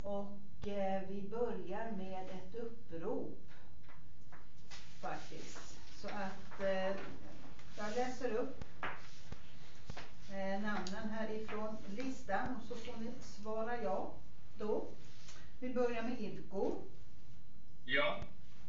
Och vi börjar med ett upprop faktiskt. Så att jag läser upp namnen härifrån listan och så får ni svara ja då. Vi börjar med Idko. Ja.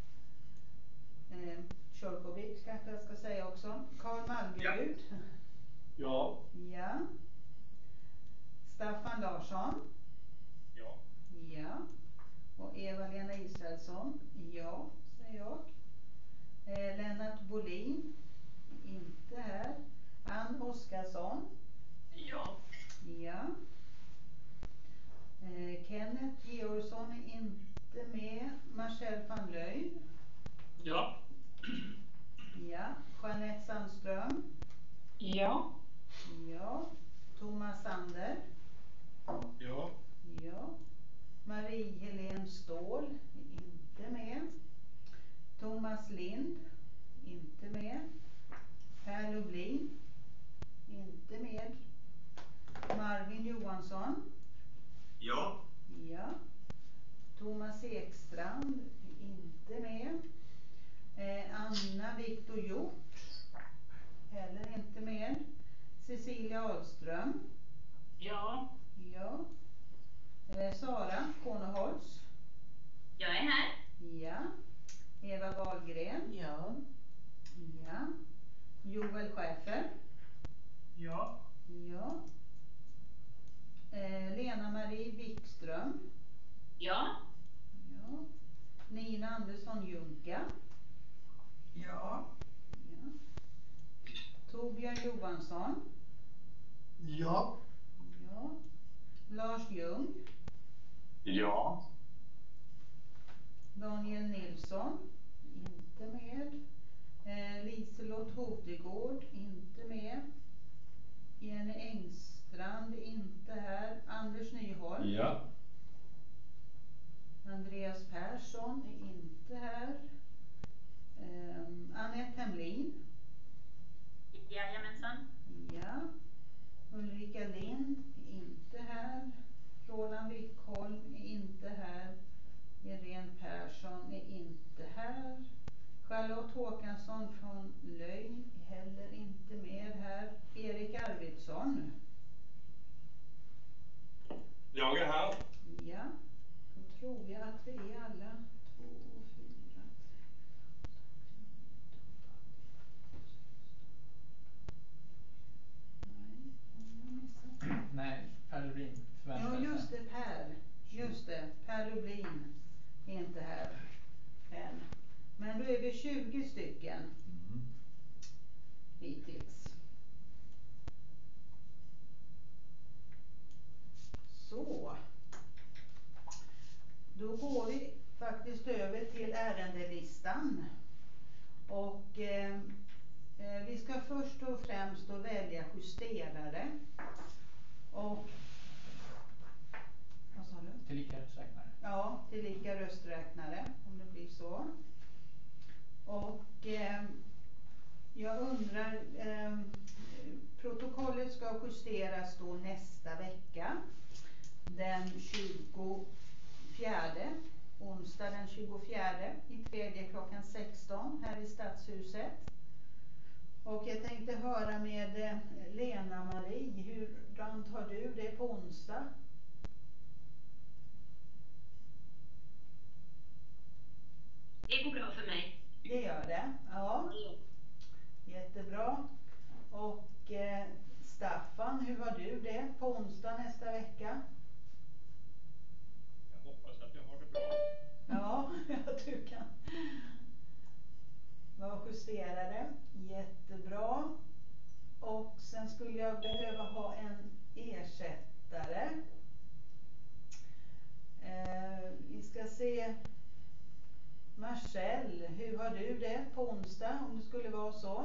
Kjolkovic kanske jag ska säga också. Karl Malmberg. Ja. Ja. Staffan Larsson. Ja. Ja. Och Eva-Lena Israelsson. Ja, säger jag. Lennart Bolin. Inte här. Ann Oskarsson. Ja. Ja. Kenneth Georgsson är inte med. Marcel van Löyn. Ja. Ja. Jeanette Sandström. Ja. Ja. Thomas Sander. Ja. Ja. Marie-Helene Ståhl är inte med. Thomas Lind inte med. Per Lublin inte med. Marvin Johansson. Ja. Ja. Thomas Ekstrand inte med. Anna Viktor Hjort heller inte med. Cecilia Ahlström. Ja. Ja. Sara Korneholz. Jag är här. Ja. Eva Wahlgren. Ja. Ja. Joel Schäfer. Ja. Ja. Lena-Marie Wikström. Ja. Ja. Nina Andersson Junka. Ja. Ja. Torbjörn Johansson. Ja. Ja. Lars Ljung. Ja. Daniel Nilsson. Inte med. Liselott Hovdegård. Inte med. Jenny Engstrand inte här. Anders Nyholm. Ja. Andreas Persson är inte här. Anette Hemlin. Jajamensan. Ja. Ulrika Lind är inte här. Roland Wickholm är inte här. Irene Persson är inte här. Charlotte Håkansson från Lögn är heller inte med här. Erik Arvidsson. Jag är här. Ja. Då tror jag att vi är alla 2, 4. Nej, Per Lublin förväntar Ja, just det, Per. Just det, Per Lublin är inte här än. Men då är vi 20 stycken hittills. Så. Då går vi faktiskt över till ärendelistan. Och vi ska först och främst då välja justerare. Och vad sa du? Tillika rösträknare. Ja, tillika rösträknare om det blir så. Och jag undrar, protokollet ska justeras då nästa vecka. Den 24, onsdag den 24 i 3 klockan 16 här i Stadshuset. Och jag tänkte höra med Lena-Marie, hur har du det på onsdag? Det går bra för mig. Det gör det, ja. Jättebra. Och Staffan, hur har du det på onsdag nästa vecka? Jag hoppas att jag har det bra. Ja, du kan vara justerade. Jättebra. Och sen skulle jag behöva ha en ersättare. Vi ska se. Marcel, hur har du det på onsdag om det skulle vara så?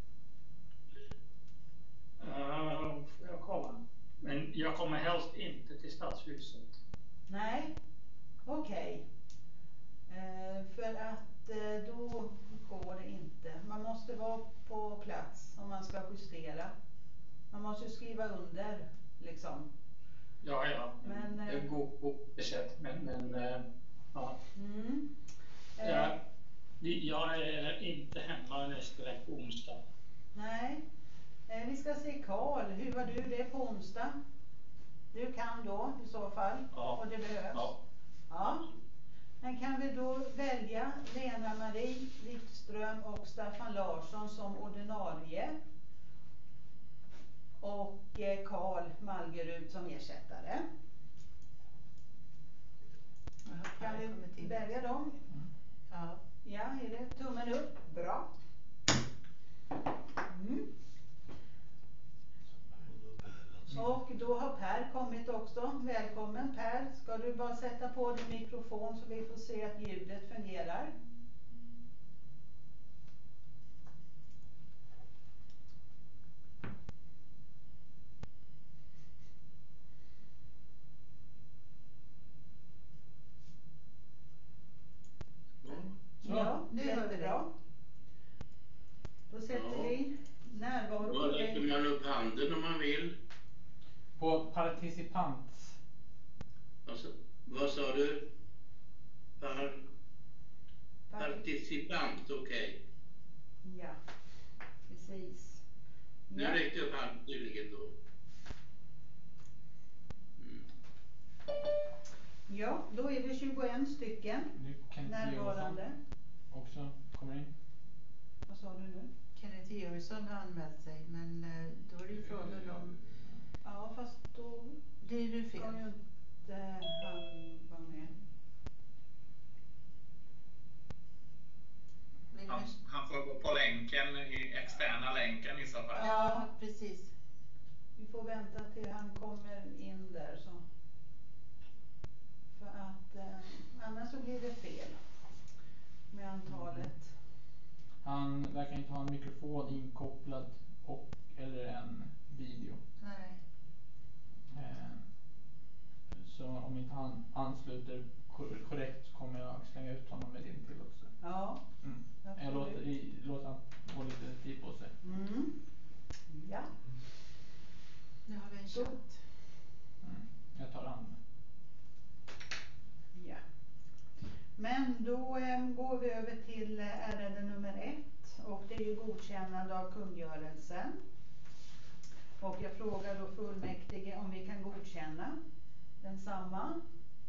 Får jag komma? Men jag kommer helst inte till Stadshuset. Nej, okej. För att då går det inte. Man måste vara på plats om man ska justera. Man måste skriva under liksom. Ja. Men, det sett. Men ja. Mm. Ja, jag är inte hemma nästa vecka på onsdag. Nej. Vi ska se Karl. Hur var du det på onsdag? Du kan då i så fall. Ja. Och det behövs. Ja. Ja. Men kan vi då välja Lena-Marie Wikström och Staffan Larsson som ordinarie? Och Karl Malgerud som ersättare. Kan vi välja dem? Ja. Ja, är det tummen upp? Bra. Mm. Och då har Per kommit också. Välkommen Per. Ska du bara sätta på din mikrofon så vi får se att ljudet fungerar. Ja, nu hör vi jättebra. Då sätter vi närvaro. Då räcker man upp handen om man vill. På participants. Vad sa du? Participant, okej. Ja, precis. Nu Ja. räckte upp handen tydligen då. Ja, då är vi 21 stycken Nu Kenneth närvarande. Georgsson också kommer in. Vad sa du nu? Kenneth Georgsson har anmält sig, men då är det ju frågan om... Ja, fast då Det är du ska fel. ju inte han vara med. Han får gå på länken, i externa länken i så fall. Ja, precis. Vi får vänta till han kommer in där så. För att annars så blir det fel med antalet. Han verkar inte ha en mikrofon inkopplad och eller en video. Nej. Så om inte han ansluter korrekt så kommer jag slänga ut honom med din tillåtelse. Ja, Jag låter han få lite tid på sig. Mm. Ja. Nu har vi en Så. chatt. Jag tar hand. Ja. Men då går vi över till ärende nummer 1 och det är ju godkännande av kungörelsen. Och jag frågar då fullmäktige om vi kan godkänna densamma.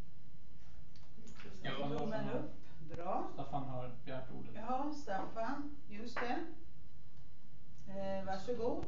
Ja. Tummen upp. Bra. Staffan har begärt ordet. Ja, Staffan, just det. Varsågod.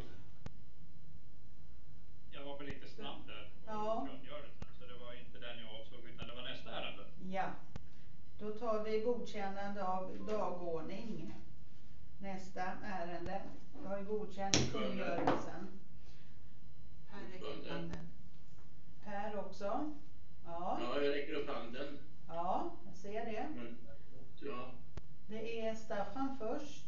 Jag var väl lite snabb där på Ja. kungörelsen, så det var inte den jag avsåg utan det var nästa ärende. Ja. Då tar vi godkännande av dagordning. Nästa ärende. Vi har ju godkänt kungörelsen. Per räcker upp handen. Per också. Ja. Ja, jag räcker upp handen. Ja, jag ser det. Men, ja. Det är Staffan först.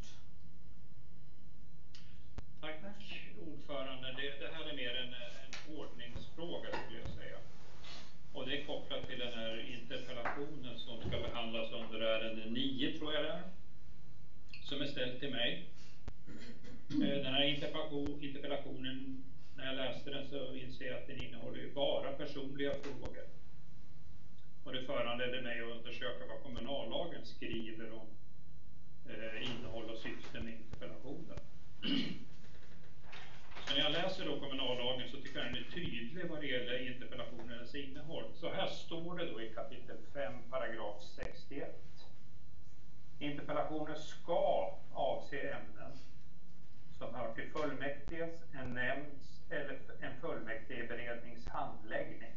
Tack ordförande. Det här är mer en ordningsfråga skulle jag säga. Och det är kopplat till den här interpellationen som ska behandlas under ärende 9 tror jag det är. Som är ställd till mig. Den här interpellationen, när jag läste den så inser jag att den innehåller ju bara personliga frågor. Och det föranledde mig att undersöka vad kommunallagen skriver om innehåll och syfte med interpellationen. Så när jag läser då kommunallagen så tycker jag den är tydlig vad det gäller interpellationens innehåll. Så här står det då i kapitel 5, paragraf 61. Interpellationer ska avse ämnen som hör till fullmäktiges, en nämnds eller en fullmäktigeberednings handläggning.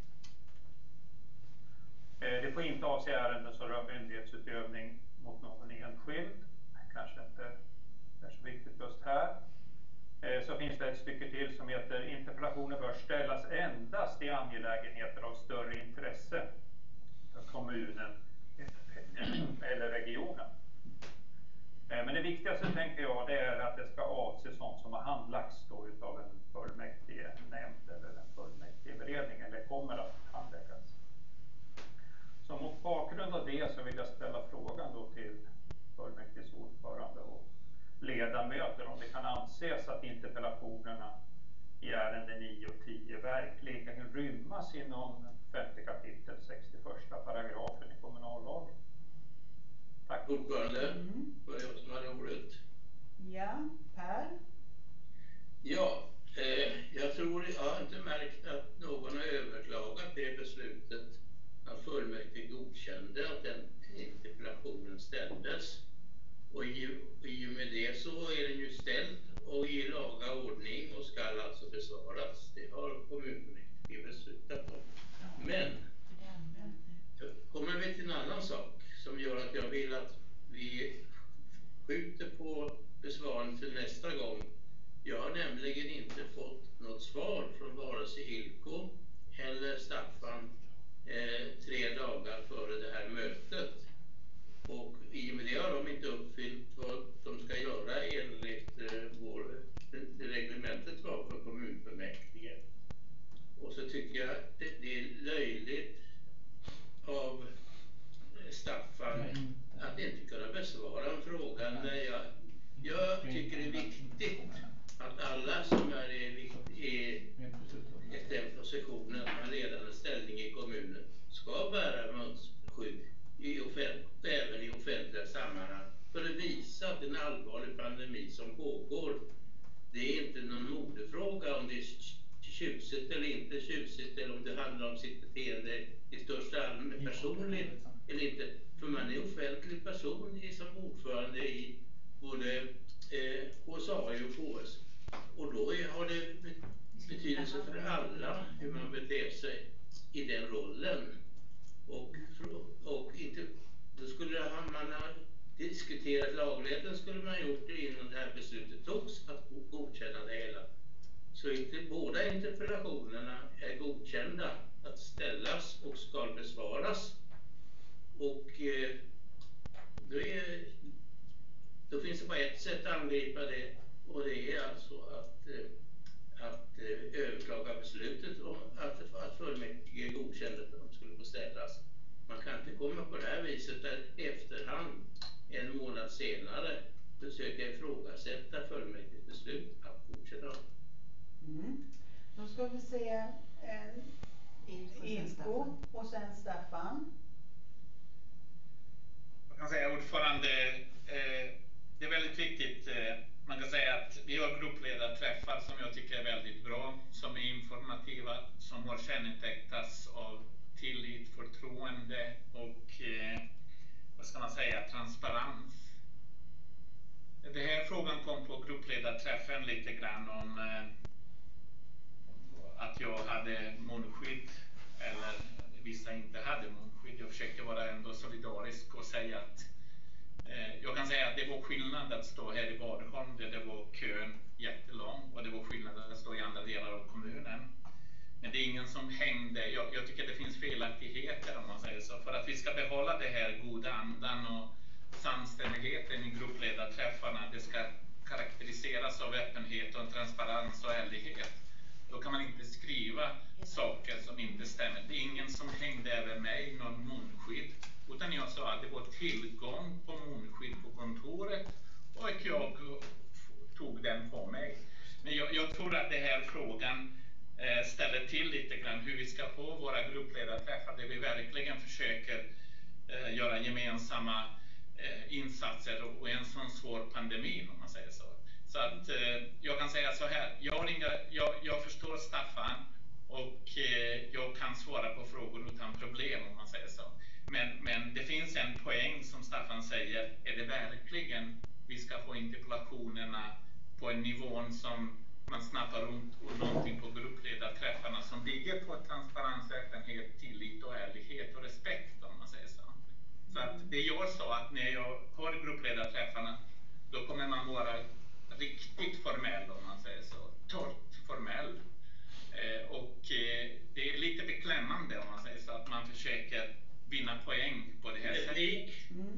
Det får inte avse ärenden som rör myndighetsutövning mot någon enskild. Kanske inte är så viktigt just här. Så finns det ett stycke till som heter interpellationer bör ställas endast i angelägenheter av större intresse för kommunen eller regionen. Men det viktigaste tänker jag det är att det ska avse sånt som har handlagts då utav en fullmäktige nämnd eller en fullmäktigeberedning eller kommer att handläggas. Så mot bakgrund av det så vill jag ställa frågan då till fullmäktiges ordförande och ledamöter om det kan anses att interpellationerna i ärende 9 och 10 verkligen rymmas inom 5 kapitel 61 ordförande. Det var jag som hade ordet. Ja, Per? Ja, jag har inte märkt att någon har överklagat det beslutet att fullmäktige godkände att den interpellationen ställdes. Och i och med det så är den ju ställd och i laga ordning och ska alltså besvaras. Det har kommunfullmäktige beslutat om. Men då kommer vi till en annan sak som gör att jag vill att vi skjuter på besvarandet till nästa gång. Jag har nämligen inte fått något svar från vare sig Ilko eller Staffan 3 dagar före det här mötet. Och i och med det har de inte uppfyllt vad de ska göra enligt reglementet var för kommunfullmäktige. Och så tycker jag det är löjligt av Staffan att inte kunna besvara en fråga där jag tycker det är viktigt att alla som är i den positionen har ledande ställning i kommunen ska bära munskydd även i offentliga sammanhang för att visa att det är en allvarlig pandemi som pågår. Det är inte någon modefråga om det är tjusigt eller inte tjusigt eller om det handlar om sitt beteende i största allmänhet personligt eller inte. För man är offentlig person som ordförande i både HSAI och KS. Och då har det betydelse för alla hur man beter sig i den rollen. Och inte, då skulle man ha diskuterat lagligheten skulle man ha gjort det innan det här beslutet togs att godkänna det hela. Så inte båda interpellationerna är godkända att ställas och ska besvaras. Och då finns det bara ett sätt att angripa det och det är alltså att överklaga beslutet och att fullmäktige godkände att de skulle få ställas. Man kan inte komma på det här viset att efterhand en månad senare försöka ifrågasätta fullmäktiges beslut att godkänna. Då ska vi se Ilko och sen Staffan. Jag kan säga ordförande, det är väldigt viktigt. Man kan säga att vi har gruppledarträffar som jag tycker är väldigt bra, som är informativa, som har kännetecknats av tillit, förtroende och vad ska man säga, transparens. Den här frågan kom på gruppledarträffen lite grann om att jag hade munskydd eller vissa inte hade munskydd. Jag försökte vara ändå solidarisk och säga att jag kan säga att det var skillnad att stå här i Vadholm där det var kön jättelång och det var skillnad att stå i andra delar av kommunen. Men det är ingen som hängde. Jag tycker det finns felaktigheter om man säger så. För att vi ska behålla det här goda andan och samstämmigheten i gruppledarträffarna, det ska karaktäriseras av öppenhet och transparens och ärlighet. Då kan man inte skriva saker som inte stämmer. Det är ingen som hängde över mig någon munskydd. Utan jag sa att det var tillgång på munskydd på kontoret och jag tog den på mig. Men jag tror att det här frågan ställer till lite grann hur vi ska få våra gruppledarträffar där vi verkligen försöker göra gemensamma insatser och en sån svår pandemi om man säger så. Så att jag kan säga så här, jag förstår Staffan och jag kan svara på frågor utan problem om man säger så. Men det finns en poäng som Staffan säger, är det verkligen vi ska få interpellationerna på en nivå som man snappar runt och någonting på gruppledarträffarna som ligger på transparens, öppenhet, tillit och ärlighet och respekt om man säger så. Så att det jag sa att när jag har gruppledarträffarna då kommer man vara riktigt formell om man säger så, torrt formell. Och det är lite beklämmande om man säger så att man försöker vinna poäng på det här sättet.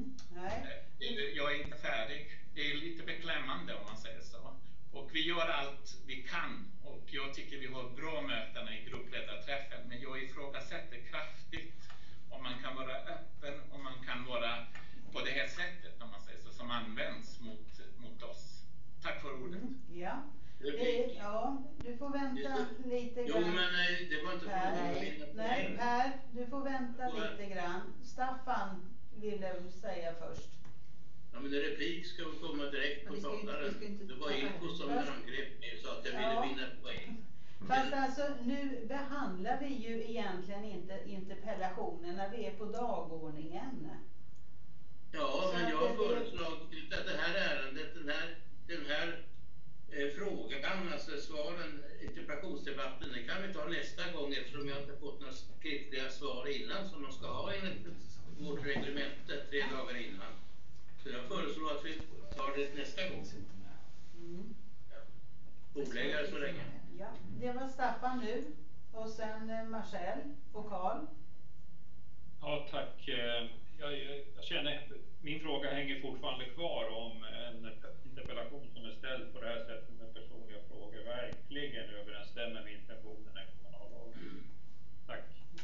Jag är inte färdig. Det är lite beklämmande om man säger så. Och vi gör allt vi kan och jag tycker vi har bra möten i gruppledarträffen, men jag ifrågasätter kraftigt om man kan vara öppen, om man kan vara på det här sättet om man säger så, som används mot oss. Tack för ordet. Ja. Du får vänta lite grann. Jo, men det var inte frågan. Nej, Per, du får vänta lite grann. Staffan ville säga först. Ja, men en replik ska komma direkt på talaren. Det var Ilko som angrep mig och sa att jag ville vinna poäng. Fast alltså nu behandlar vi ju egentligen inte interpellationerna, vi är på dagordningen. Ja, men jag har föreslagit att det här ärendet, den här frågan, alltså svaren, interpellationsdebatten, det kan vi ta nästa gång eftersom jag inte fått några skriftliga svar innan som man ska ha enligt vårt reglemente 3 dagar innan. Så jag föreslår att vi tar det nästa gång. Bordläggare så länge. Ja, det var Staffan nu och sen Marcel och Carl. Ja, tack. Jag känner, min fråga hänger fortfarande kvar om en interpellation som är ställd på det här sättet med personliga frågor verkligen överensstämmer med intentionerna i kommunallagen. Tack.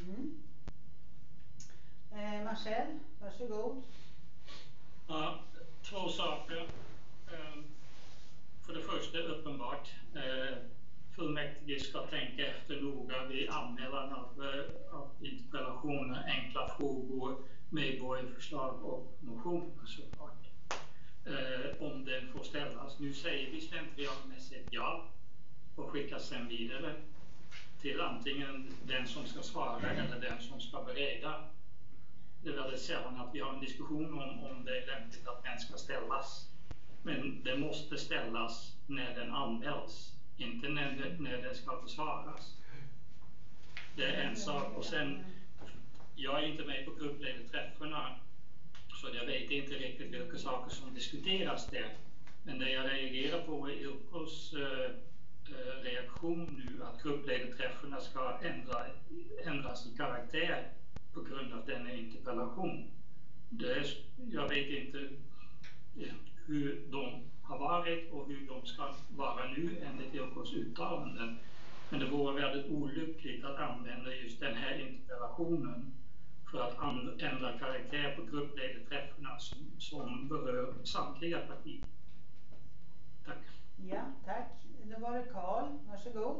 Marcel, varsågod. Ja, 2 saker. För det första uppenbart. Fullmäktige ska tänka efter noga vid anmälan av interpellationer, enkla frågor, medborgarförslag och motioner såklart. Om den får ställas. Nu säger vi slentrianmässigt ja och skickar sen vidare till antingen den som ska svara eller den som ska bereda. Det är väldigt sällan att vi har en diskussion om det är lämpligt att den ska ställas. Men det måste ställas när den anmäls, inte när den ska besvaras. Det är en sak. Och sen, jag är inte med på gruppledarträffarna så jag vet inte riktigt vilka saker som diskuteras där. Men det jag reagerar på är Ilkos reaktion nu att gruppledarträffarna ska ändras i karaktär på grund av denna interpellation. Jag vet inte hur de har varit och hur de ska vara nu enligt Ilkos uttalanden. Men det vore väldigt olyckligt att använda just den här interpellationen för att ändra karaktär på gruppledarträffarna som berör samtliga partier. Tack. Ja, tack. Då var det Carl. Varsågod.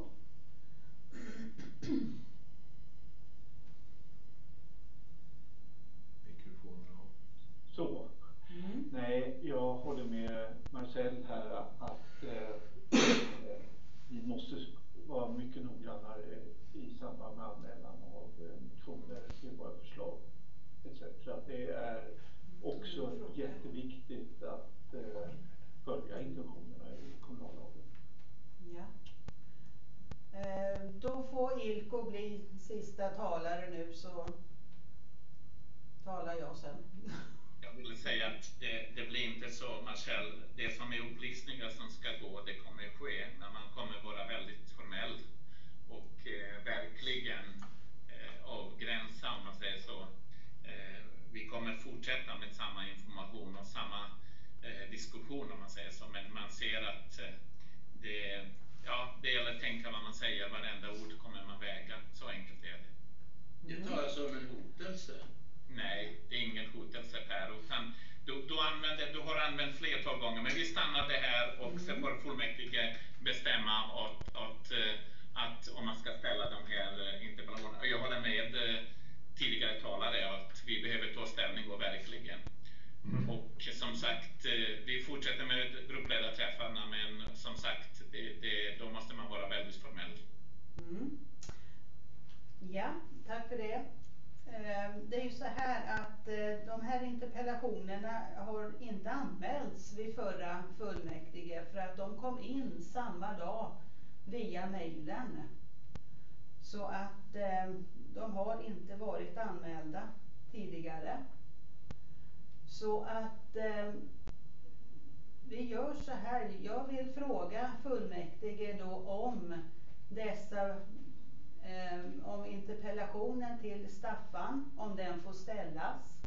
Så. Nej, jag håller med Marcel här att vi måste vara mycket noggrannare i samband med anmälan av motioner till våra förslag etc. Det är också jätteviktigt att följa intentionerna i kommunallagen. Ja. Då får Ilko bli sista talare nu så talar jag sen. Jag vill säga att det blir inte så, Marcel, det som är upplysningar som ska gå, det kommer ske, men man kommer vara väldigt formell och verkligen avgränsa, om man säger så. Vi kommer fortsätta med samma information och samma diskussion, om man säger så, men man ser att det gäller att tänka vad man säger, varenda ord kommer man väga, så enkelt är det. Det tar jag som en hotelse. Nej, det är ingen hotelse Per, utan du har använt flertal gånger, men vi stannade här och så får fullmäktige bestämma att om man ska ställa de här interpellationerna. Jag håller med tidigare talare att vi behöver ta ställning och verkligen. Och som sagt, vi fortsätter med gruppledarträffarna, men som sagt, då måste man vara väldigt formell. Ja, tack för det. Det är ju så här att de här interpellationerna har inte anmälts vid förra fullmäktige för att de kom in samma dag via mejlen. Så att de har inte varit anmälda tidigare. Så att vi gör så här. Jag vill fråga fullmäktige då om dessa om interpellationen till Staffan, om den får ställas.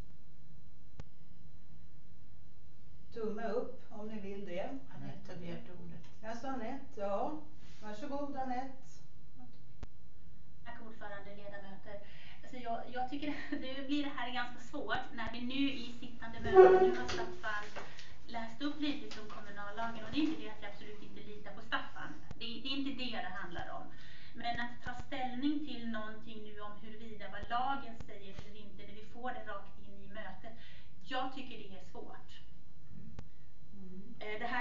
Tumme upp om ni vill det. Anette har begärt ordet. Jag sa Anette, ja. Varsågod Anette. Tack ordförande, ledamöter. Alltså jag tycker det blir det här ganska svårt när vi nu i sittande möte, nu har Staffan läst upp lite från kommunallagen, och det är inte det att jag absolut inte litar på Staffan. Det är inte det det handlar om. Men att ta ställning till någonting nu om huruvida vad lagen säger eller inte när vi får det rakt in i mötet, jag tycker det är svårt.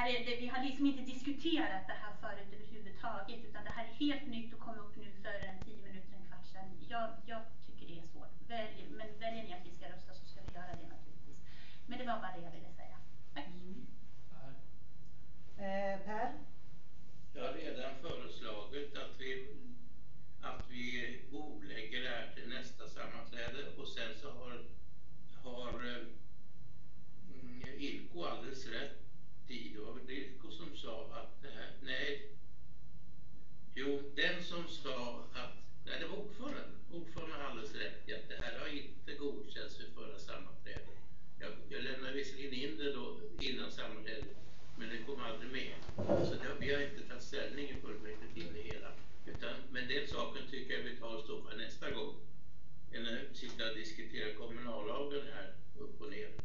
här är, vi har liksom inte diskuterat det här förut överhuvudtaget, utan det här är helt nytt och kom upp nu för 10 minuter, en kvart sedan. Jag tycker det är svårt. Men väljer ni att vi ska rösta så ska vi göra det naturligtvis. Men det var bara det jag ville säga. Tack. Per? Jag har redan föreslagit att vi bordlägger det här till nästa sammanträde, och sen så har Ilko alldeles rätt i. Det var väl Ilko som sa att det här, den som sa att, nej, det var ordföranden har alldeles rätt i att det här har inte godkänts för förra sammanträdet. Jag lämnade visserligen in det då innan sammanträdet, men det kom aldrig med. Så vi har inte tagit ställning i fullmäktige till det hela. Men den saken tycker jag vi tar och stoppar nästa gång. Eller sitta och diskutera kommunallagen här upp och ner.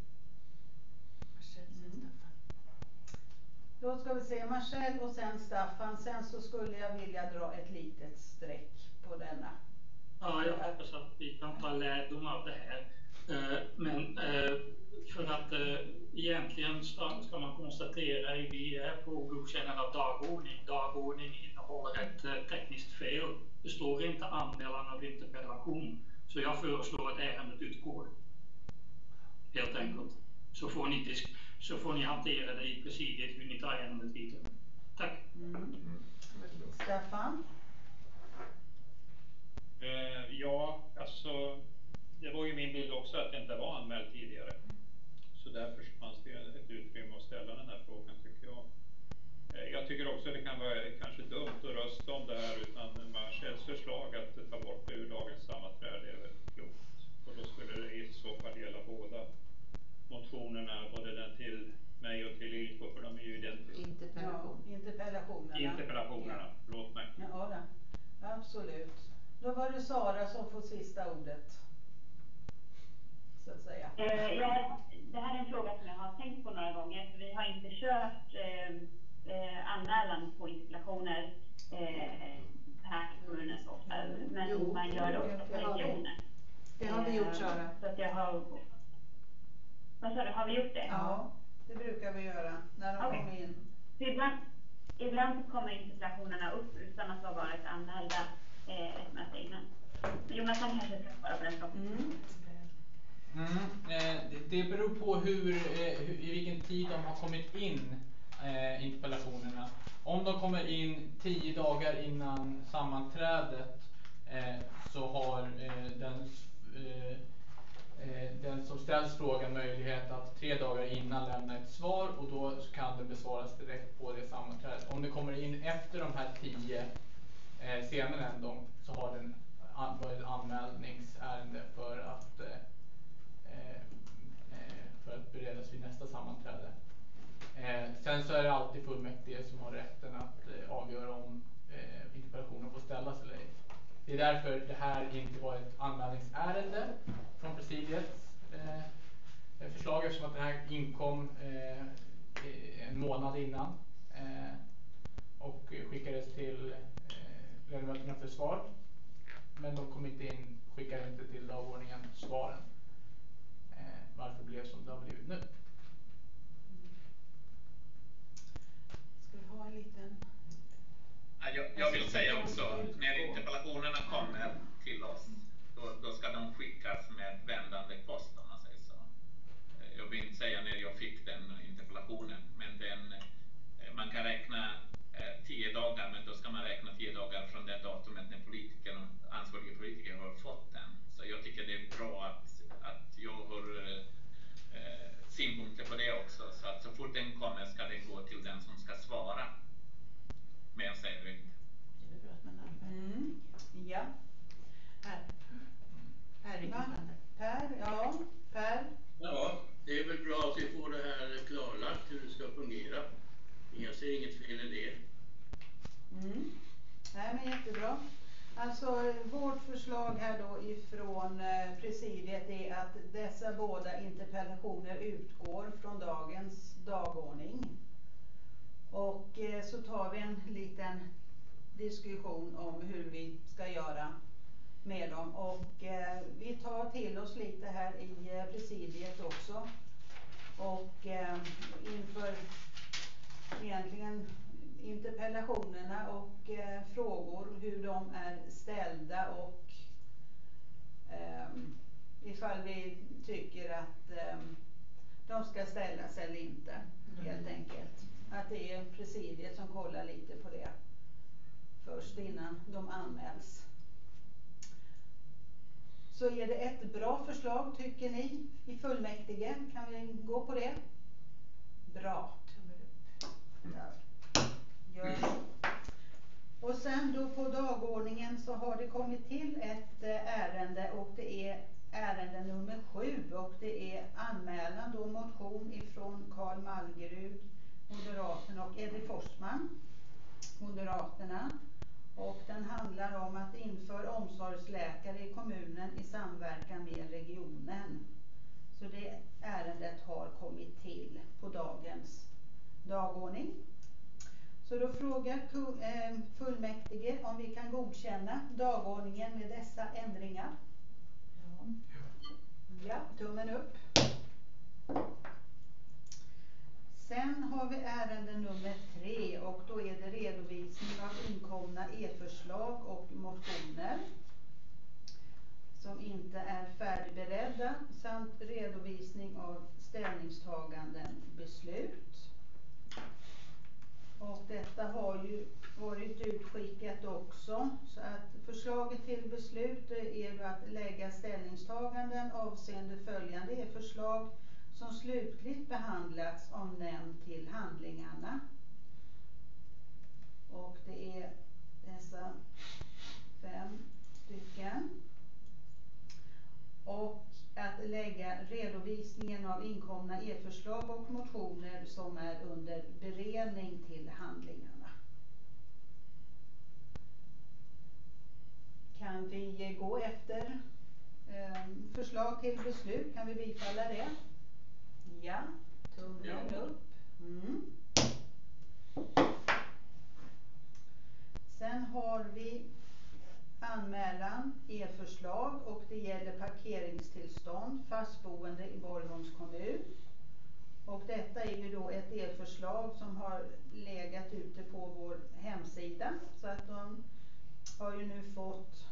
Då ska vi se Marcel och sen Staffan. Sen så skulle jag vilja dra ett litet streck på denna. Ja, jag hoppas att vi kan ta lärdom av det här. Men för att egentligen ska man konstatera att vi är på godkännande av dagordning. Dagordning innehåller ett tekniskt fel. Det står inte anmälan av interpellation. Så jag föreslår att ärendet utgår. Helt enkelt. Så får ni hantera det i presidiet hur ni tar ärendet vidare. Tack. Staffan? Ja, alltså det var ju min bild också att det inte var anmält tidigare. Så därför fanns det ett utrymme att ställa den här frågan, tycker jag. Jag tycker också det kan vara kanske dumt att rösta om det här, utan Marcels förslag att ta bort det ur dagens sammanträde är väl klokt. Och då skulle det i så fall gälla båda motionerna, både den till mig och till Ilko, för de är ju identiska. Interpellationerna, förlåt mig. Ja, då. Absolut. Då var det Sara som får sista ordet. Så att säga. Ja, det här är en fråga som jag har tänkt på några gånger. För vi har inte kört anmälan på interpellationer här i kommunen så ofta. Men man gör det också på regionen. Det har vi gjort, Sara. Så att jag har... Vad sa du, har vi gjort det? Ja, det brukar vi göra när de kommer in. Så ibland kommer interpellationerna upp utan att ha varit anmälda ett möte innan. Men Jonathan kanske ska svara på den frågan. Det beror på i vilken tid de har kommit in, interpellationerna. Om de kommer in 10 dagar innan sammanträdet så har den som ställs frågan möjlighet att 3 dagar innan lämna ett svar, och då kan det besvaras direkt på det sammanträdet. Om det kommer in efter de här 10 senare än dem, så har den varit ett anmälningsärende för att beredas vid nästa sammanträde. Sen så är det alltid fullmäktige som har rätten att avgöra om interpellationen får ställas eller ej. Det är därför det här inte var ett anmälningsärende från presidiets förslag, eftersom att det här inkom en månad innan och skickades till ledamöterna för svar. Men de kom inte in, skickade inte till dagordningen svaren. Varför blev som det har blivit nu. Ska vi ha en liten... Jag vill säga också, när interpellationerna kommer till oss, då ska de skickas med vändande post, om man säger så. Jag vill inte säga när jag fick den interpellationen, men man kan räkna 10 dagar, men då ska man räkna 10 dagar från det datumet när ansvariga politiker har fått den. Så jag tycker det är bra att jag har synpunkter på det också. Så att så fort den kommer ska den gå till den som ska svara. Men jag säger det inte. Ja. Per? Ja, det är väl bra att vi får det här klarlagt hur det ska fungera. Jag ser inget fel i det. Nej, men jättebra. Alltså vårt förslag här då ifrån presidiet är att dessa båda interpellationer utgår från dagens dagordning. Och så tar vi en liten diskussion om hur vi ska göra med dem. Och vi tar till oss lite här i presidiet också. Och inför egentligen interpellationerna och frågor, hur de är ställda och ifall vi tycker att de ska ställas eller inte, helt enkelt. Att det är presidiet som kollar lite på det först innan de anmäls. Så är det ett bra förslag, tycker ni, i fullmäktige? Kan vi gå på det? Bra. Ja. Och sen då på dagordningen så har det kommit till ett ärende, och det är ärende nummer 7, och det är anmälan då, motion ifrån Karl Malgerud, Moderaterna, och Eddie Forsman, Moderaterna. Och den handlar om att införa omsorgsläkare i kommunen i samverkan med regionen. Så det ärendet har kommit till på dagens dagordning. Så då frågar fullmäktige om vi kan godkänna dagordningen med dessa ändringar. Ja, tummen upp. Sen har vi ärende nummer 3, och då är det redovisning av inkomna e-förslag och motioner som inte är färdigberedda, samt redovisning av ställningstaganden, beslut. Och detta har ju varit utskickat också, så att förslaget till beslut är då att lägga ställningstaganden avseende följande e-förslag som slutligt behandlats av nämnd till handlingarna. Och det är dessa 5 stycken. Och att lägga redovisningen av inkomna e-förslag och motioner som är under beredning till handlingarna. Kan vi gå efter förslag till beslut? Kan vi bifalla det? Ja, tummen upp. Sen har vi anmälan, e-förslag, och det gäller parkeringstillstånd, fastboende i Borgholms kommun. Och detta är ju då ett e-förslag som har legat ute på vår hemsida, så att de har ju nu fått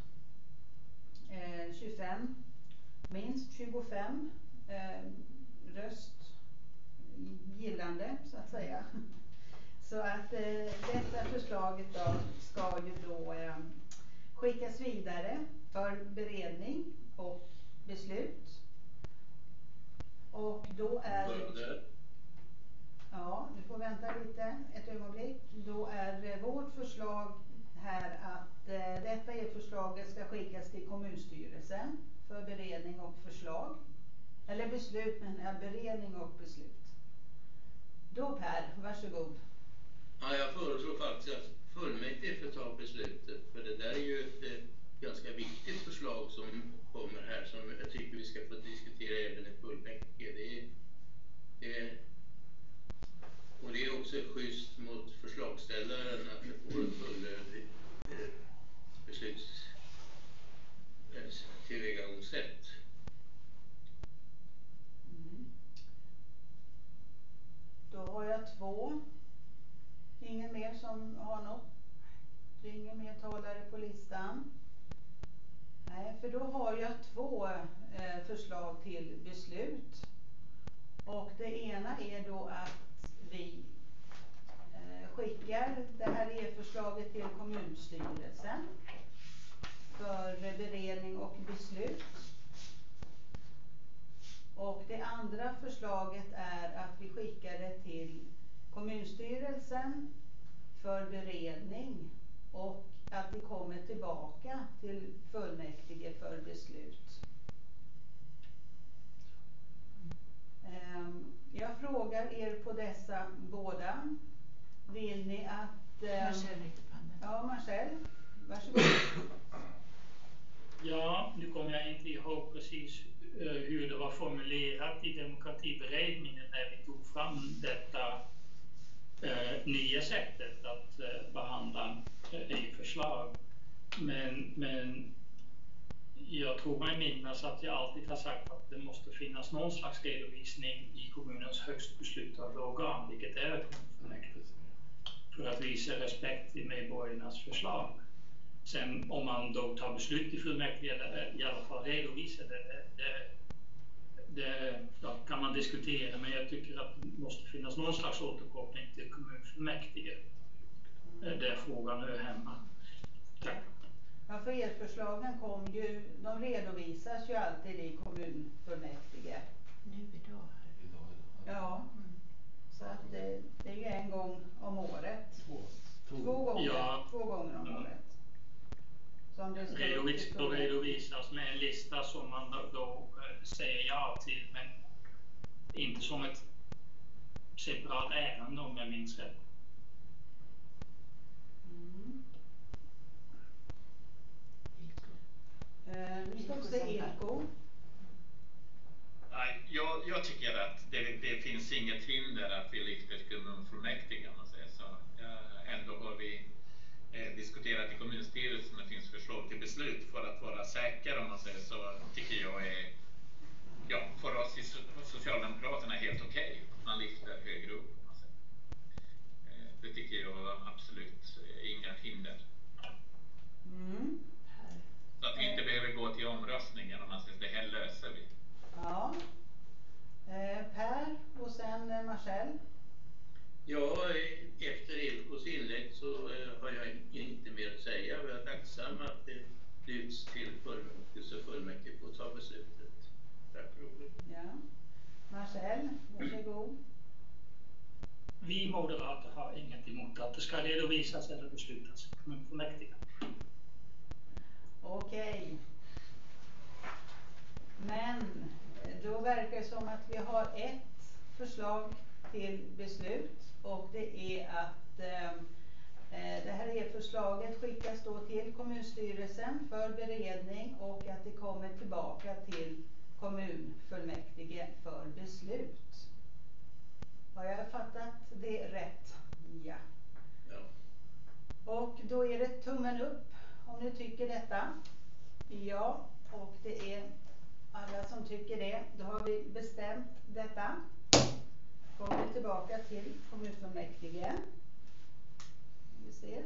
minst 25 röst gillande, så att säga. Så att detta förslaget då ska ju då skickas vidare för beredning och beslut. Och då är... Ja, du får vänta lite, ett ögonblick. Då är vårt förslag här att detta förslaget ska skickas till kommunstyrelsen för beredning och förslag. Eller beslut, men beredning och beslut. Då Per, varsågod. Ja, jag föreslår faktiskt att fullmäktige får ta beslutet, för det där är ju ett ganska viktigt förslag som kommer här, som jag tycker vi ska få diskutera även i fullmäktige. Och det är också schysst mot förslagsställaren att det får ett fullödigt beslutstillvägagångssätt. Då har jag 2. Ingen mer som har något? Det är ingen mer talare på listan. Nej, för då har jag 2 förslag till beslut. Och det ena är då att vi skickar det här e-förslaget till kommunstyrelsen för beredning och beslut. Och det andra förslaget är att vi skickar det till kommunstyrelsen för beredning och att det kommer tillbaka till fullmäktige för beslut. Jag frågar er på dessa båda. Vill ni att... Ja, Marcel, varsågod. Ja, nu kommer jag inte ihåg precis hur det var formulerat i demokratiberedningen när vi tog fram detta nya sättet att behandla förslag. Men Jag tror mig minnas att jag alltid har sagt att det måste finnas någon slags redovisning i kommunens högst beslutande organ, vilket är kommunfullmäktige, för att visa respekt till medborgarnas förslag. Sen om man då tar beslut i fullmäktige eller i alla fall redovisar det kan man diskutera, men jag tycker att det måste finnas någon slags återkoppling till kommunfullmäktige där frågan hör hemma. Tack. Ja, för förslagen de redovisas ju alltid i kommunfullmäktige. Nu idag här. Ja, så att det är ju en gång om året. Två gånger om året. Som det redovisas med en lista som man då säger ja till, men inte som ett separat ärende om jag minns rätt. Nu ska vi se Ilko. Nej, jag tycker att det finns inget hinder att vi lyfter kommunfullmäktige, om man säger så. Ändå har vi diskuterat i kommunstyrelsen, det finns förslag till beslut för att vara säker, om man säger så, tycker jag är, för oss i Socialdemokraterna helt okej. Man lyfter högre upp, om man säger. Det tycker jag absolut inga hinder. Så att vi inte behöver gå till omröstningen, om man säger, det här löser vi. Ja. Per och sen Marcel. Ja, efter Ilkos inlägg så har jag inte mer att säga. Jag är tacksam att det lyfts till fullmäktige så fullmäktige får ta beslutet. Tack för ordet. Ja. Marcel, varsågod. Vi moderater har inget emot att det ska redovisas eller beslutas i kommunfullmäktige. Okej. Men då verkar det som att vi har ett förslag till beslut, och det är att det här förslaget skickas då till kommunstyrelsen för beredning och att det kommer tillbaka till kommunfullmäktige för beslut. Har jag fattat det rätt? Ja. Och då är det tummen upp om ni tycker detta. Ja, och det är alla som tycker det. Då har vi bestämt detta. Kommer tillbaka till kommunfullmäktige. Vi ser.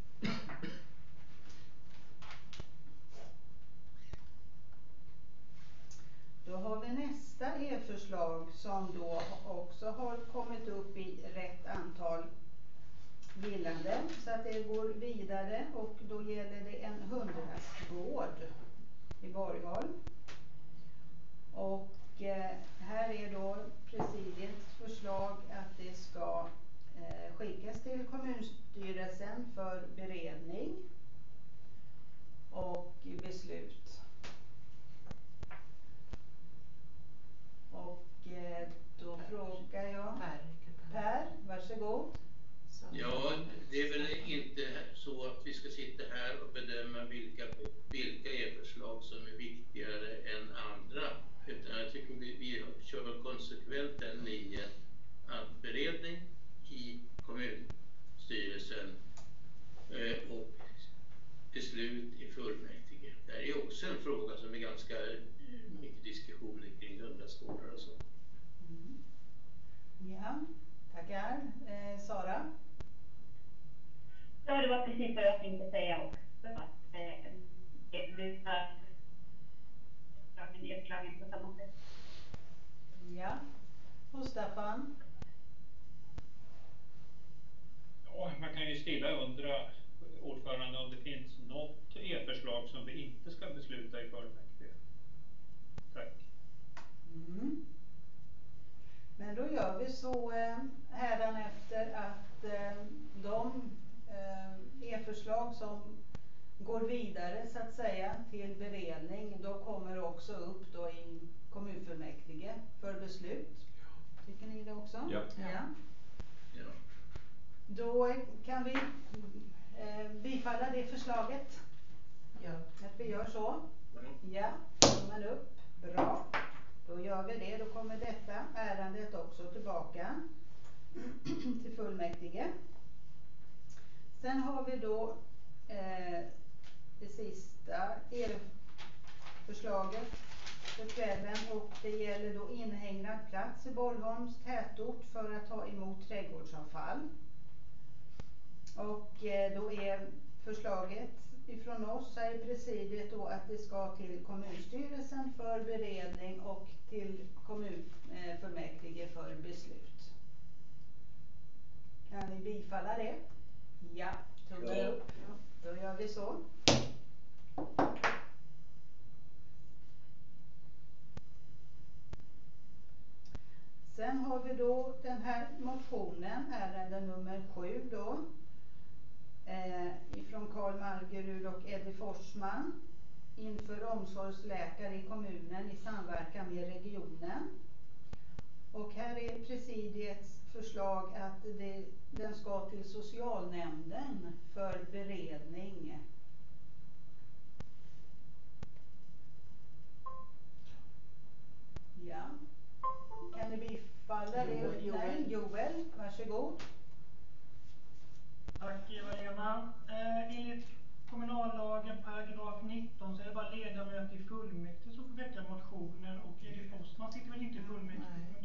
Då har vi nästa förslag som då också har kommit upp i rätt antal gillande, så att det går vidare, och då gäller det en hundrastgård i Borgholm. Och här är då presidiets förslag att det ska skickas till kommunstyrelsen för beredning och beslut. Och då frågar jag Per, varsågod. Ja, det är väl inte så att vi ska sitta här och bedöma vilka e-förslag som är viktigare än andra. Utan jag tycker vi kör konsekvent den linjen att beredning i kommunstyrelsen och beslut i fullmäktige. Det här är också en fråga som är ganska mycket diskussioner kring hundrastgårdar och så. Ja, tackar. Sara? Ja, det var precis vad jag tänkte säga också. Att du har nedslagen på samma sätt. Ja. Och Staffan? Ja, man kan ju stilla undra, ordförande, om det finns något e-förslag som vi inte ska besluta i fullmäktige. Tack. Men då gör vi så hädanefter att de e-förslag som går vidare så att säga till beredning, då kommer också upp då i kommunfullmäktige för beslut. Tycker ni det också? Ja. Ja. Då kan vi bifalla det förslaget. Ja. Att vi gör så. Ja, tummen upp. Bra. Då gör vi det. Då kommer detta ärendet också tillbaka till fullmäktige. Sen har vi då det sista förslaget för kvällen, och det gäller då inhägnad plats i Borgholms tätort för att ta emot trädgårdsavfall. Och då är förslaget ifrån oss här i presidiet då att det ska till kommunstyrelsen för beredning och till kommunfullmäktige för beslut. Kan ni bifalla det? Ja, tummen upp. Då gör vi så. Sen har vi då den här motionen, ärende nummer 7 då. Ifrån Karl Margerud och Eddie Forsman. Inför omsorgsläkare i kommunen i samverkan med regionen. Och här är presidiets förslag att den ska till socialnämnden för beredning. Ja. Kan ni bifalla det? Nej, Joel, varsågod. Tack Eva-Lena. Enligt kommunallagen paragraf 19 så är det bara ledamöter i fullmäktige som får väcka motioner, och Eddie Forsman sitter väl inte i fullmäktige?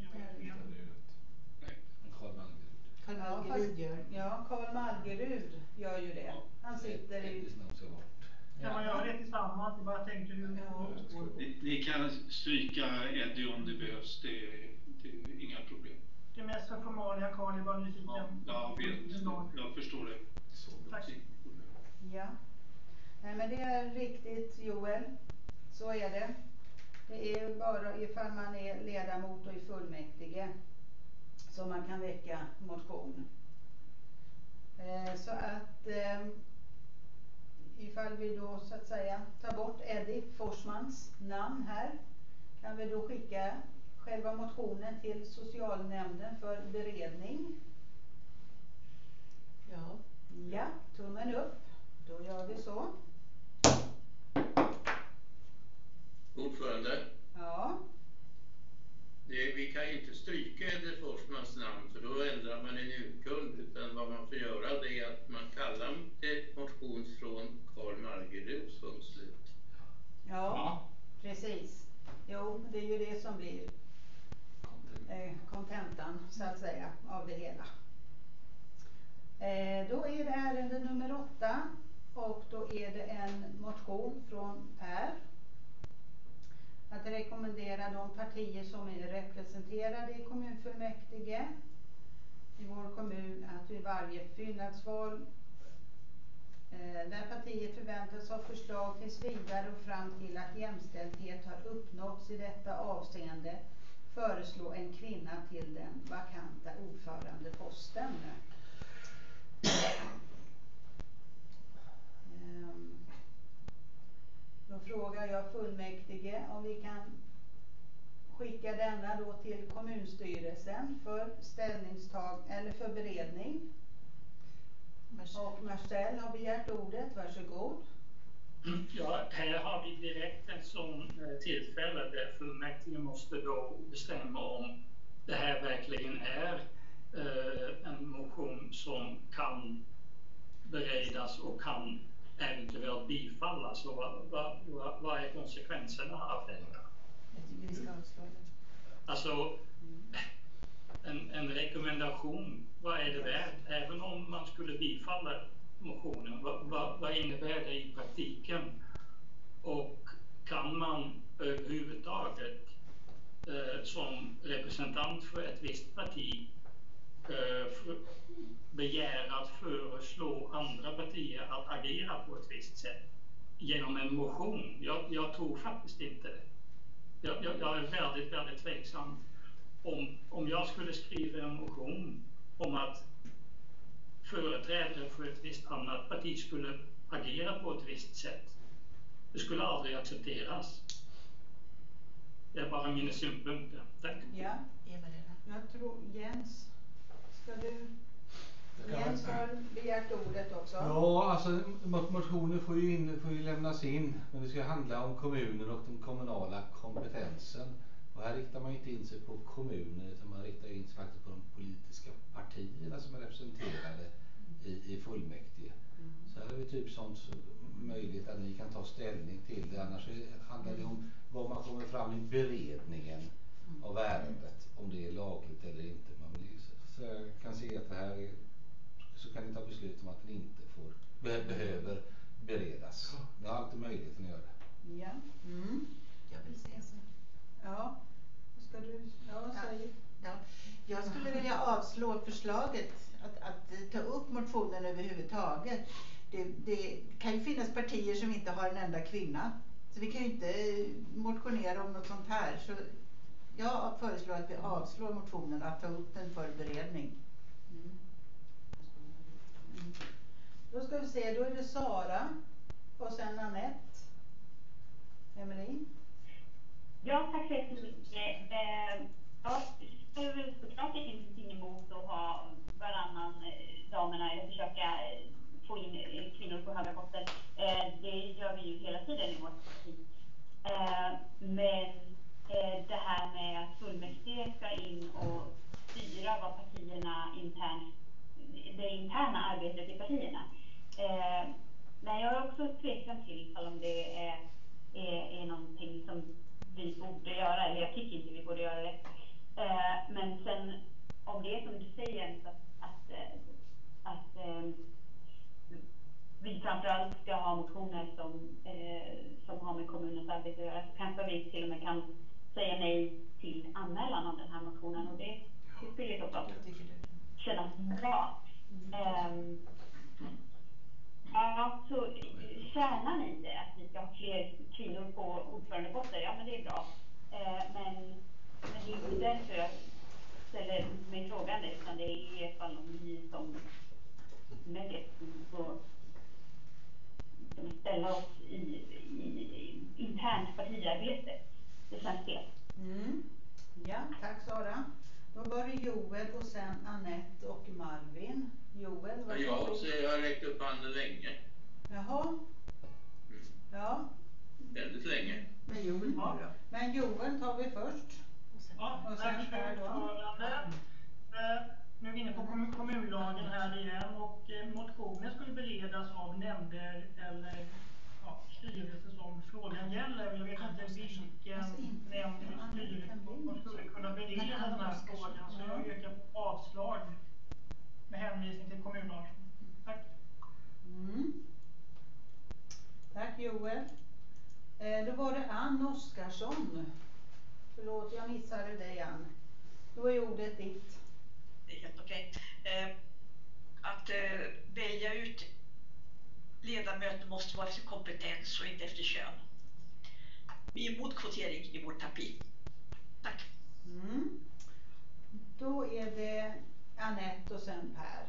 Karl Margerud gör. Ja, Karl Margerud gör ju det. Han sitter i... Kan man göra det tillsammans? Jag bara tänkte hur... Ni kan stryka Eddie om det behövs, det är inga problem. Det är mest för formalia, Karl, är bara nyfiken. Ja, jag förstår det. Tack. Ja. Nej, men det är riktigt, Joel. Så är det. Det är bara ifall man är ledamot och i fullmäktige som man kan väcka motion. Så att ifall vi då så att säga tar bort Eddie Forsmans namn här, kan vi då skicka själva motionen till socialnämnden för beredning. Ja. Ja, tummen upp. Då gör vi så. Ordförande. Ja. Vi kan ju inte stryka Eddie Forsmans namn, för då ändrar man en urkund, utan vad man får göra det är att man kallar det motion från Karl Margerud som slut. Ja, precis. Jo, det är ju det som blir kontentan så att säga av det hela. Då är det ärende nummer 8, och då är det en motion från Per att rekommendera de partier som är representerade i kommunfullmäktige i vår kommun att vid varje fyllnadsval där partiet förväntas ha förslag tills vidare och fram till att jämställdhet har uppnåtts i detta avseende föreslå en kvinna till den vakanta ordförandeposten. Då frågar jag fullmäktige om vi kan skicka denna då till kommunstyrelsen för ställningstag eller för beredning. Och Marcel har begärt ordet, varsågod. Ja, här har vi direkt en sån tillfälle där fullmäktige måste då bestämma om det här verkligen är en motion som kan beredas och kan eventuellt bifallas. Och vad är konsekvenserna av detta? Vi ska avslå det. Alltså, en rekommendation, vad är det värt? Även om man skulle bifalla motionen, vad innebär det i praktiken? Och kan man överhuvudtaget som representant för ett visst parti begära att föreslå andra partier att agera på ett visst sätt genom en motion? Jag tror faktiskt inte det. Jag är väldigt, väldigt tveksam. Om jag skulle skriva en motion om att företrädare för ett visst annat parti skulle agera på ett visst sätt, det skulle aldrig accepteras. Det är bara mina synpunkter. Tack. Ja, jag tror Jens, Jens har begärt ordet också. Ja, alltså motioner får ju lämnas in, men det ska handla om kommunen och den kommunala kompetensen. Och här riktar man inte in sig på kommunen, utan man riktar in sig faktiskt på de politiska partierna som är representerade i fullmäktige. Så här är det typ sånt möjligt att ni kan ta ställning till det. Annars handlar det om vad man kommer fram i beredningen av ärendet, om det är lagligt eller inte. Så jag kan se att det här är, så kan ni ta beslut om att ni inte får behöver beredas. Ni har alltid möjligheten att göra det. Ja. Jag vill säga så. Ja. Ska du säga? Ja. Jag skulle vilja avslå förslaget att ta upp motionen överhuvudtaget. Det kan ju finnas partier som inte har en enda kvinna. Så vi kan ju inte motionera om något sånt här. Så jag föreslår att vi avslår motionen, att ta upp den för beredning. Då ska vi se, då är det Sara och sen Anette. Emelie? Ja, tack så jättemycket. Ja, såklart det finns ingenting emot att ha varannan damerna eller försöka få in kvinnor på höga poster. Det gör vi ju hela tiden i vårt parti. Men det här med att fullmäktige ska in och styra vad partierna det interna arbetet i partierna. Nej, jag är också tveksam till om det är någonting som vi borde göra, eller jag tycker inte vi borde göra det. Men sen om det är som du säger att vi framförallt ska ha motioner som har med kommunens arbete att göra, så kanske vi till och med kan säga nej till anmälan av den här motionen, och det skulle i så fall kännas bra. Ja, så tjänar ni det att vi ska ha fler kvinnor på ordförandeposter? Ja, men det är bra. Men det är inte därför jag ställer mig frågan, utan det är i alla fall om ni som lägger på ställa oss i internt partiarbete. Det känns fel. Ja, tack Sara. Då var det Joel och sen Anette och Marvin. Joel, vad ja, så jag har räckt upp handen länge. Jaha. Ja. Väldigt länge. Men Joel, Men Joel tar vi först. Ja, och sen här då. Nu är vi inne på kommunlagen här igen, och motionen skulle beredas av nämnder eller styrelse som frågan gäller. Jag vet inte vilken nämnd eller styrelse som skulle kunna bereda den här frågan, så jag yrkar på avslag med hänvisning till kommunlagen. Tack. Tack Joel. Då var det Ann Oskarsson. Förlåt, jag missade dig Ann. Då är ordet ditt. Det är helt okej. Att välja ut ledamöter måste vara efter kompetens och inte efter kön. Vi är emot kvotering i vårt parti. Tack. Då är det Anette och sen Per.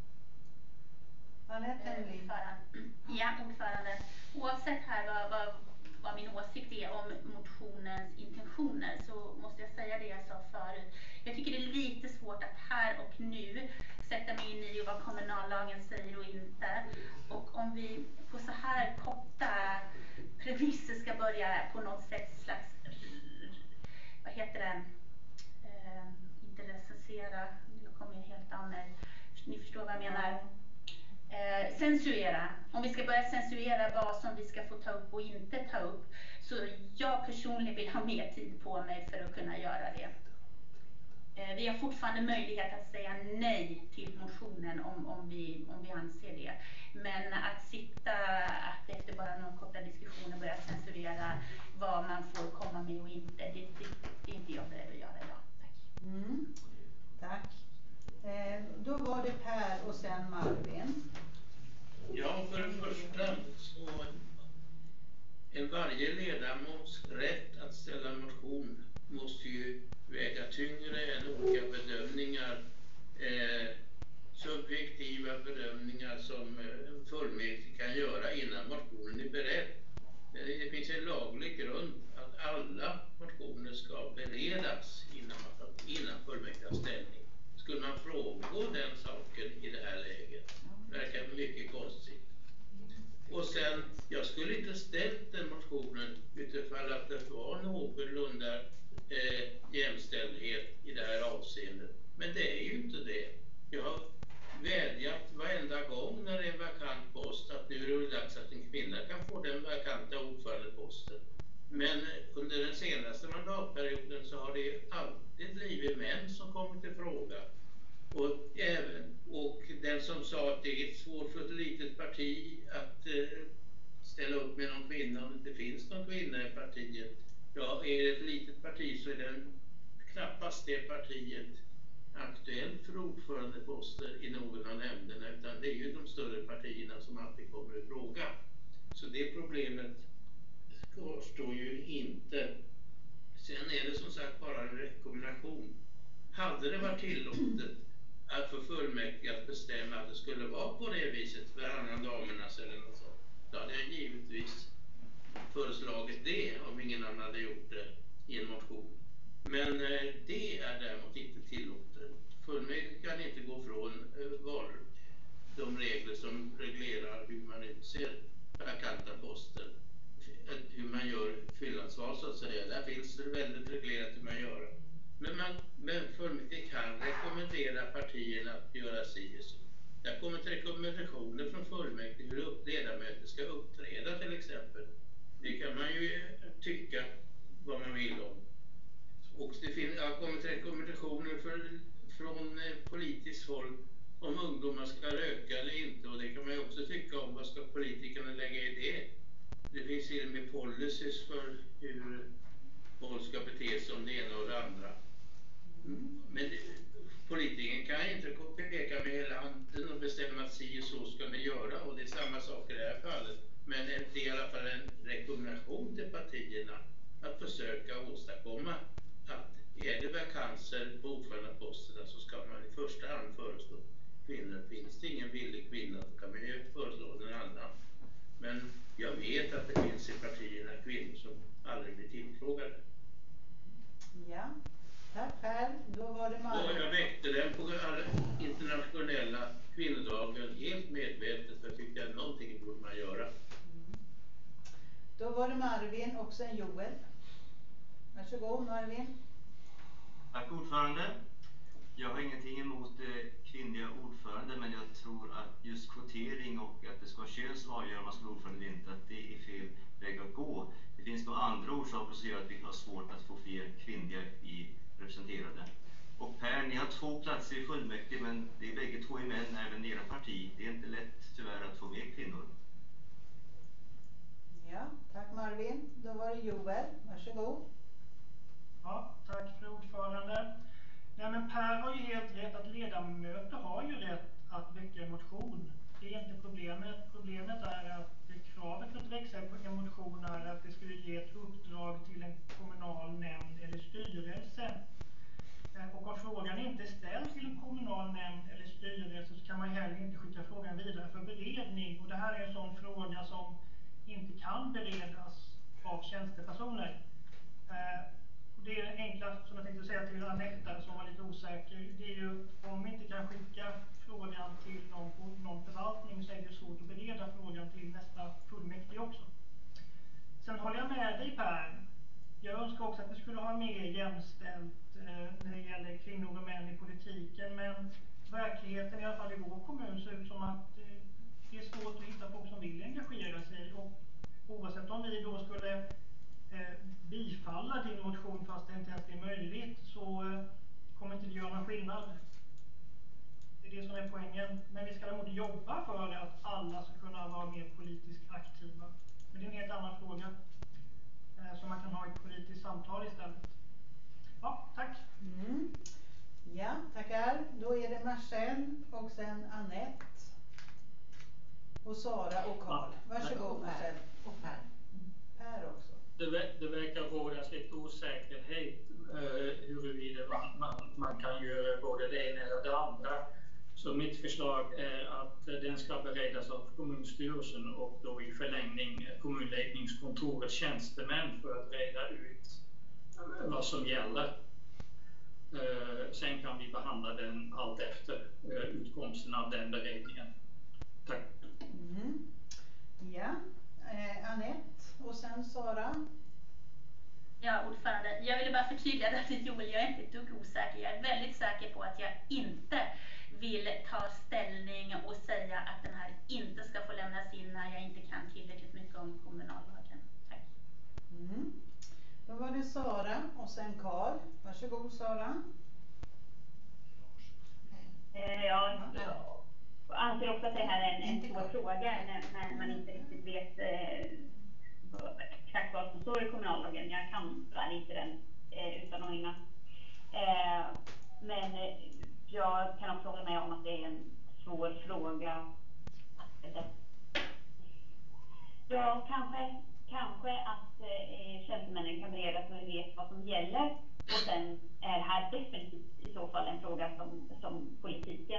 Anette, ordförande. Oavsett här vad min åsikt är om motionens intentioner, så måste jag säga det jag sa förut. Jag tycker det är lite svårt att här och nu sätta mig in i vad kommunallagen säger och inte. Och om vi på så här korta premisser ska börja på något sätt slags, inte recensera, nu kommer jag helt av mig. Ni förstår vad jag menar. Censurera. Om vi ska börja censurera vad som vi ska få ta upp och inte ta upp, så jag personligen vill ha mer tid på mig för att kunna göra det. Vi har fortfarande möjlighet att säga nej till motionen om vi anser det. Men att efter bara några korta diskussioner börja censurera vad man får komma med och inte, det är inte jag beredd att göra idag. Tack. Tack. Då var det Per och sen Marvin. Ja, för det första så är varje ledamots rätt att ställa motion måste ju väga tyngre än olika bedömningar, subjektiva bedömningar som fullmäktige kan göra innan motionen är beredd. Det finns en laglig grund att alla motioner ska beredas innan fullmäktige har ställning. Skulle man frångå den saken i det här läget? Det verkar mycket konstigt. Och sen, jag skulle inte ställt den motionen utifrån att det var någorlunda jämställdhet i det här avseendet. Men det är ju inte det. Jag har vädjat varenda gång det alltid blivit män som kommer till fråga. Och den som sa att det är svårt för ett litet parti att ställa upp med någon kvinna om det inte finns någon kvinna i partiet. Ja, är det ett litet parti så är den knappast det partiet aktuellt för ordförandeposter i någon av nämnderna, utan det är ju de större partierna som alltid kommer i fråga. Så det problemet kvarstår ju inte. Sen är det som sagt bara en rekommendation. Hade det varit tillåtet att för fullmäktige att bestämma att det skulle vara på det viset varannan damernas eller något sånt, då hade jag givetvis föreslagit det om ingen annan hade gjort det i en motion. Men det är däremot inte tillåtet. Fullmäktige kan inte gå från de regler som reglerar hur man utser vakanta poster, hur man gör fyllnadsval så att säga. Där finns det väldigt reglerat hur man gör. Men fullmäktige kan rekommendera partierna att göra si och så. Där kommer rekommendationer från fullmäktige hur ledamöter ska uppträda till exempel. Det kan man ju tycka vad man vill om. Och det har kommit rekommendationer från politiskt håll om ungdomar ska röka eller inte, och det kan man ju också tycka om. Vad ska politikerna lägga i det? Det finns till och med policies för hur folk ska bete sig om det ena och det andra. Men politikern kan ju inte peka med hela handen och bestämma att si och så ska ni göra, och det är samma sak i det här fallet. Men det är i alla fall en rekommendation till partierna att försöka åstadkomma att är det vakanser på ordförandeposterna så ska man i första hand föreslå kvinnor. Finns det ingen villig kvinna så kan man ju föreslå en annan. Men jag vet att det finns i partierna kvinnor som aldrig blir tillfrågade. Ja, tack Per. Då var det Marvin. Jag väckte den på internationella kvinnodagen helt medvetet, för jag tyckte att någonting borde man göra. Då var det Marvin och sen Joel. Varsågod Marvin. Tack ordförande. Jag har ingenting emot kvinnliga ordförande, men jag tror att just kvotering och att det ska vara kön som avgör om man ska vara ordförande eller inte, att det är fel väg att gå. Det finns nog andra orsaker som gör att vi har svårt att få fler kvinnliga representerade. Och Per, ni har 2 platser i fullmäktige, men det är bägge 2 är män, även i era parti. Det är inte lätt tyvärr att få mer kvinnor. Ja, tack Marvin. Då var det Joel. Varsågod. Ja, tack för ordförande. Nej, men Per har ju helt rätt att ledamöter har ju rätt att väcka en motion. Det är inte problemet. Problemet är att kravet för att väcka en motion är att det skulle ge ett uppdrag till en kommunal nämnd eller styrelse. Och om frågan inte är ställd till en kommunal nämnd eller styrelse så kan man heller inte skicka frågan vidare för beredning. Och det här är en sån fråga som inte kan beredas av tjänstepersoner. Det är enklast som jag tänkte säga till Anette som var lite osäker. Det är ju om vi inte kan skicka frågan till någon förvaltning så är det svårt att bereda frågan till nästa fullmäktige också. Sen håller jag med dig Per. Jag önskar också att vi skulle ha mer jämställt när det gäller kvinnor och män i politiken. Men verkligheten i alla fall i vår kommun ser ut som att det är svårt att hitta folk som vill engagera sig. Och oavsett om vi då skulle bifalla din motion fast det inte ens är möjligt så kommer inte det göra någon skillnad. Det är det som är poängen. Men vi ska däremot jobba för att alla ska kunna vara mer politiskt aktiva. Men det är en helt annan fråga som man kan ha i ett politiskt samtal istället. Ja, tack. Ja, tackar. Då är det Marcel och sen Anette och Sara och Karl. Varsågod Marcel. Och Per. Per också. Det verkar rådas lite osäkerhet huruvida man kan göra både det ena eller det andra. Så mitt förslag är att den ska beredas av kommunstyrelsen och då i förlängning kommunledningskontorets tjänstemän för att reda ut vad som gäller. Sen kan vi behandla den allt efter utkomsten av den beredningen. Tack. Ja, Anette och sen Sara. Ja, ordförande. Jag ville bara förtydliga det till Joel. Jag är inte ett dugg osäker. Jag är väldigt säker på att jag inte vill ta ställning och säga att den här inte ska få lämnas in när jag inte kan tillräckligt mycket om kommunallagen. Tack. Då var det Sara och sen Karl. Varsågod Sara. Jag anser också att det här är en svår fråga när man inte riktigt vet exakt vad som står i kommunallagen. Jag kan väl inte den utan att hinna. Men jag kan också hålla med om att det är en svår fråga. Ja, kanske att tjänstemännen kan bereda så vi vet vad som gäller. Och sen är här definitivt i så fall en fråga som politiken,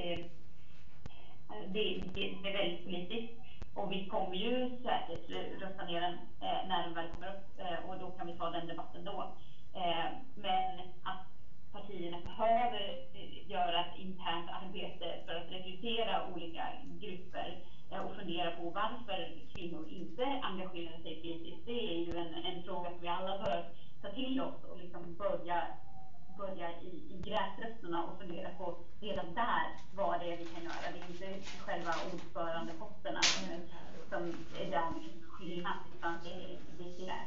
det är väldigt politiskt. Och vi kommer ju säkert rösta ner den när den väl kommer upp och då kan vi ta den debatten då. Men att partierna behöver göra ett internt arbete för att rekrytera olika grupper och fundera på varför kvinnor inte engagerar sig politiskt. Det är ju en fråga som vi alla bör ta till oss och liksom börja i gräsrötterna och fundera på redan där vad det är vi kan göra. Det är inte själva ordförandeposterna som är där skillnad, utan det är gräsrötterna.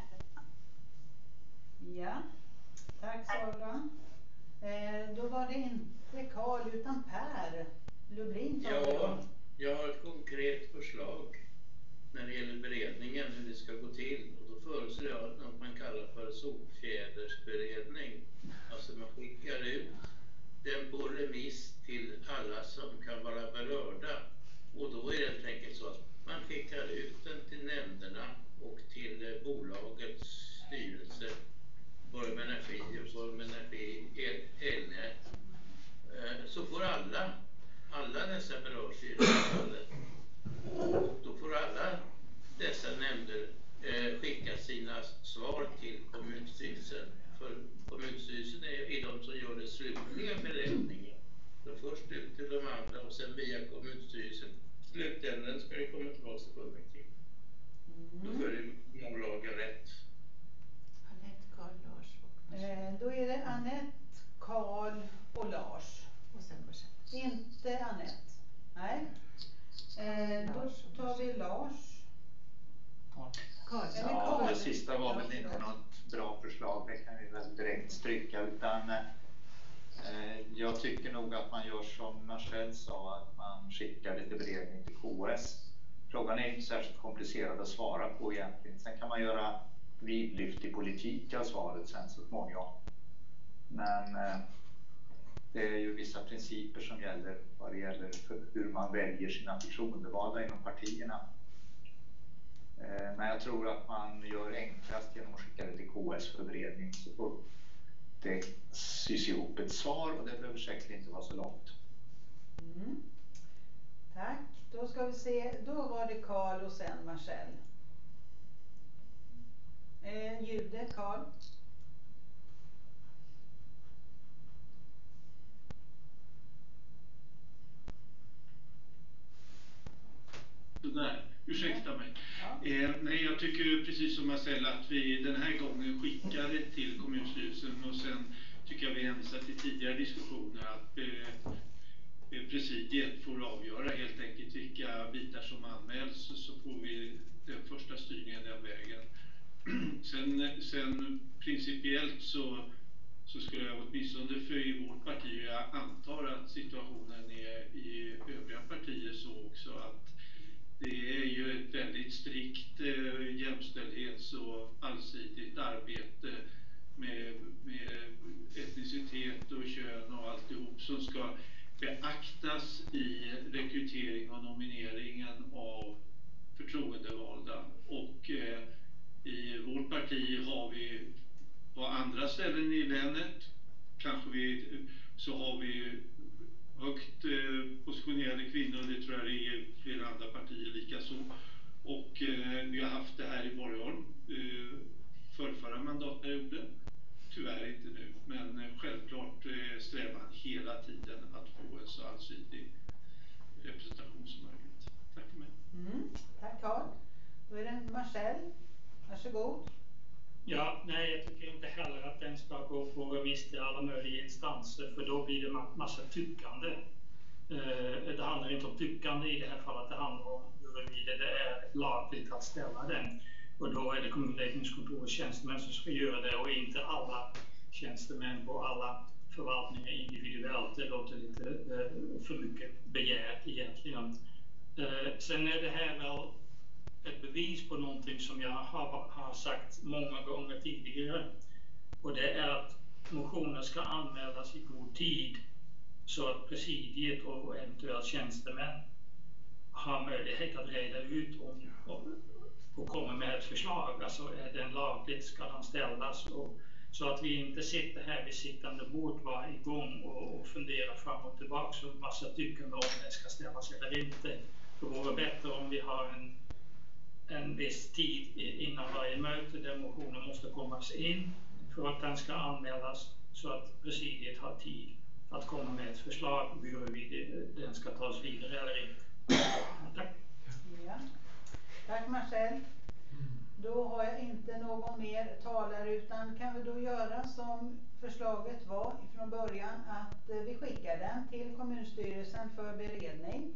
Ja, tack Sara. Då var det inte Karl utan Per Lubrin. Ja, jag har ett konkret förslag när det gäller beredningen, hur det ska gå till. Och då föreslår jag något man kallar för solfjädersberedning. Alltså man skickar ut den på remiss till alla som kan vara berörda. Och då är det helt enkelt så att man skickar ut den till nämnderna och till bolagets styrelse. Börjar med energi och så med energi, elnät. Så får alla dessa berörs i det här fallet. Och då får alla dessa nämnder skicka sina svar till kommunstyrelsen. För kommunstyrelsen är de som gör den slutliga beräkningen. Så först ut till de andra och sen via kommunstyrelsen. Slutändan ska det komma tillbaka till fullmäktige. Då följer lagen rätt. Anette, Karl, Lars och då är det Anette, Karl och Lars. Och sen Marcel. Inte Anette. Nej. Då tar vi Lars. Karl. Ja, det sista var väl inte något bra förslag. Det kan vi väl direkt stryka. Utan jag tycker nog att man gör som Marcel sa, att man skickar lite beredning till KS. Frågan är inte särskilt komplicerad att svara på egentligen. Sen kan man göra vidlyftig politik av svaret sen så småningom. Men det är ju vissa principer som gäller vad det gäller för hur man väljer sina förtroendevalda inom partierna. Men jag tror att man gör enklast genom att skicka det till KS för beredning, så får det sys ihop ett svar och det behöver säkert inte vara så långt. Tack. Då ska vi se. Då var det Karl och sen Marcel. Jude, Karl. Nej, ursäkta mig. Nej, jag tycker precis som Marcel att vi den här gången skickar det till kommunstyrelsen och sen tycker jag vi hänvisar till tidigare diskussioner att presidiet får avgöra helt enkelt vilka bitar som anmäls, så får vi den första styrningen den vägen. Sen principiellt så skulle jag åtminstone för i vårt parti, jag antar att situationen är i övriga partier så också, att det är ju ett väldigt strikt jämställdhets- och allsidigt arbete med etnicitet och kön och alltihop som ska beaktas i rekrytering och nomineringen av förtroendevalda. Och i vårt parti har vi på andra ställen i länet så har vi högt positionerade kvinnor, det tror jag det är i flera andra partier lika så. Och vi har haft det här i Borgholm förra mandatperioden. Tyvärr inte nu, men självklart strävan hela tiden att få en så allsidig representation som möjligt. Tack för mig. Tack Karl. Då är det Marcel. Varsågod. Ja, nej, jag tycker inte heller att den ska gå på remiss till alla möjliga instanser, för då blir det massa tyckande. Det handlar inte om tyckande i det här fallet, det handlar om huruvida det är lagligt att ställa den. Och då är det kommunledningskontorets tjänstemän som ska göra det och inte alla tjänstemän på alla förvaltningar individuellt. Det låter lite för mycket begärt egentligen. Sen är det här väl ett bevis på någonting som jag har sagt många gånger tidigare. Och det är att motioner ska anmälas i god tid så att presidiet och eventuellt tjänstemän har möjlighet att reda ut och komma med ett förslag. Alltså är den lagligt, ska den ställas, så att vi inte sitter här vid sittande bord varje gång och funderar fram och tillbaka och massa tycken om det ska ställas eller inte. Det vore bättre om vi har en viss tid innan varje möte där motionen måste komma in för att den ska anmälas, så att presidiet har tid att komma med ett förslag huruvida den ska tas vidare eller inte. Tack. Ja. Tack Marcel. Då har jag inte någon mer talare, utan kan vi då göra som förslaget var från början, att vi skickar den till kommunstyrelsen för beredning.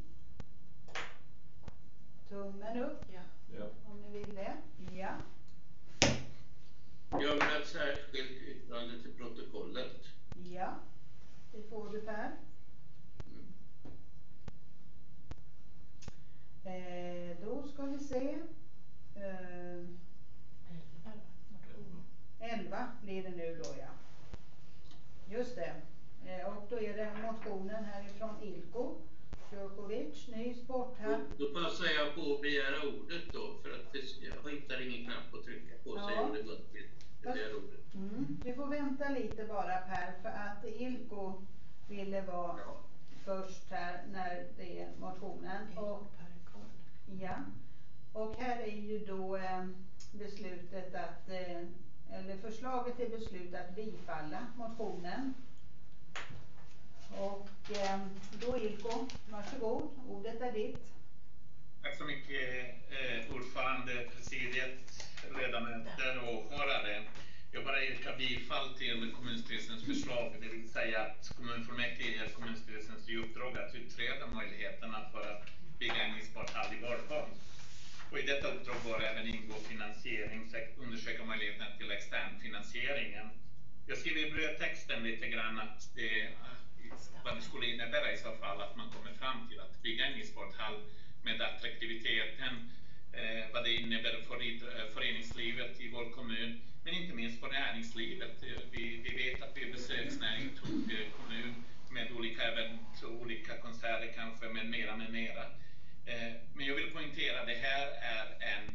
Tummen upp, Ja. om ni vill det. Ja. Jag vill ha ett särskilt yttrande till protokollet. Ja, det får du Per. Då ska vi se. 11 blir det nu då, ja. Just det. Och då är det motionen härifrån Ilko Djurkovic, ny sporthall. Då passar jag på att begära ordet då, för att jag hittar ingen knapp att trycka på, så jag gjorde muntligt. Du får vänta lite bara Per, för att Ilko ville vara först här när det är motionen. Och här är ju då beslutet att, eller förslaget till beslut att bifalla motionen. Och då Ilko, varsågod, ordet är ditt. Tack så mycket ordförande, presidiet, ledamöter och åhörare. Jag bara yrkar bifall till kommunstyrelsens förslag, det vill säga att kommunfullmäktige ger kommunstyrelsens i uppdrag att utreda möjligheterna för att bygga en e-sporthall i Borgholm. Och i detta uppdrag bör även ingå finansiering, undersöka möjligheterna till extern finansieringen. Jag skriver i brödtexten lite grann att vad det skulle innebära i så fall att man kommer fram till att bygga en e-sporthall med attraktiviteten, vad det innebär för föreningslivet i vår kommun, men inte minst för näringslivet. Vi vet att vi är besöksnäring, kommun med olika event, olika konserter kanske, med mera. Men jag vill poängtera att det här är en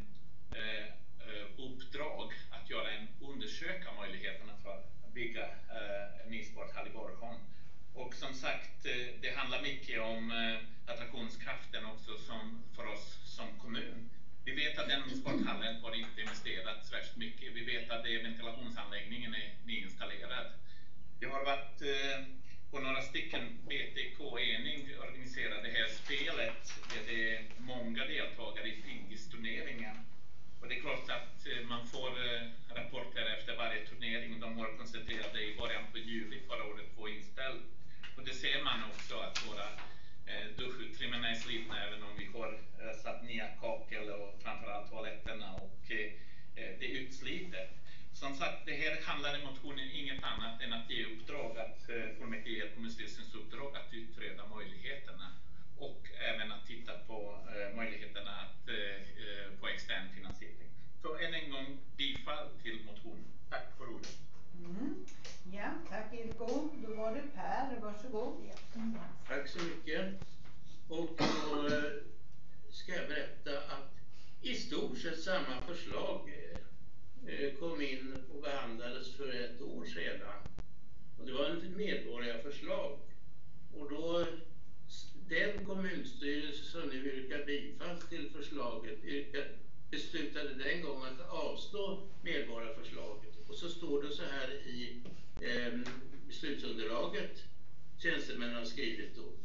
uppdrag att undersöka möjligheterna för att bygga en e-sporthall i Borgholm. Och som sagt, det handlar mycket om attraktionskraften också för oss som kommun. Vi vet att den sporthallen har inte investerat särskilt mycket. Vi vet att ventilationsanläggningen är nyinstallerad. Jag har varit på några stycken BTK-ening organiserade det här spelet. Det är många deltagare i Fingis-turneringen. Och det är klart att man får rapporter efter varje turnering. De var koncentrerade i början på juli förra året på inställd. Och det ser man också att våra duschutrymmen är slitna, även om vi har satt nya kakel och framförallt toaletterna, och det är utslitet. Som sagt, det här handlar i motionen inget annat än att ge uppdrag, att fullmäktige kommunstyrelsens uppdrag att utreda möjligheterna och även att titta på möjligheterna att på extern finansiering. Så än en gång bifall till motionen. Tack för ordet. Ja, tack Ilko. Då var det Per, varsågod. Tack så mycket. Och då ska jag berätta att i stort sett samma förslag kom in och behandlades för ett år sedan. Och det var ett medborgarförslag. Och då den kommunstyrelse som nu yrkar bifall till förslaget beslutade den gången att avslå medborgarförslaget. Och så står det så här i beslutsunderlaget, tjänstemännen har skrivit då.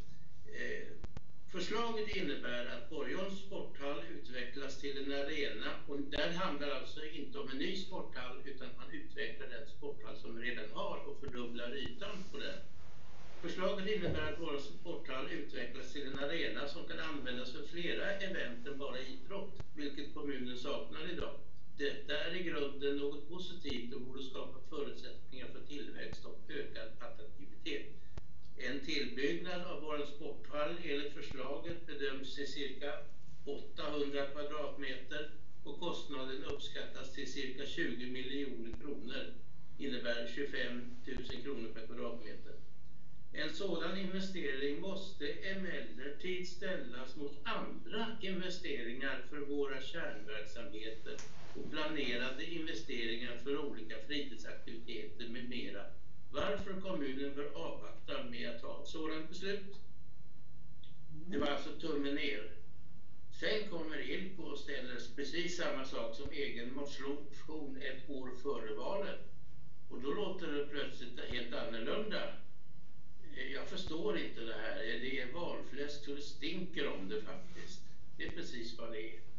Förslaget innebär att Borgholms sporthall utvecklas till en arena, och där handlar alltså inte om en ny sporthall utan man utvecklar den sporthall som vi redan har och fördubblar ytan på den. Förslaget innebär att vår sporthall utvecklas till en arena som kan användas för flera event än bara idrott, vilket kommunen saknar idag. detta är i grunden något positivt och borde skapa förutsättningar för tillväxt och ökad attraktivitet. En tillbyggnad av vår sporthall enligt förslaget bedöms till cirka 800 kvadratmeter och kostnaden uppskattas till cirka 20 miljoner kronor, innebär 25 000 kronor per kvadratmeter. En sådan investering måste emellertid ställas mot andra investeringar för våra kärnverksamheter och planerade investeringar för olika fritidsaktiviteter med mera. Varför kommunen bör avvakta med att ta ett sådant beslut. Det var alltså tummen ner. Sen kommer Ilko och ställer precis samma sak som egen motion ett år före valet. Och då låter det plötsligt helt annorlunda. Jag förstår inte det här. Det är valfläsk så det stinker om det faktiskt. Det är precis vad det är.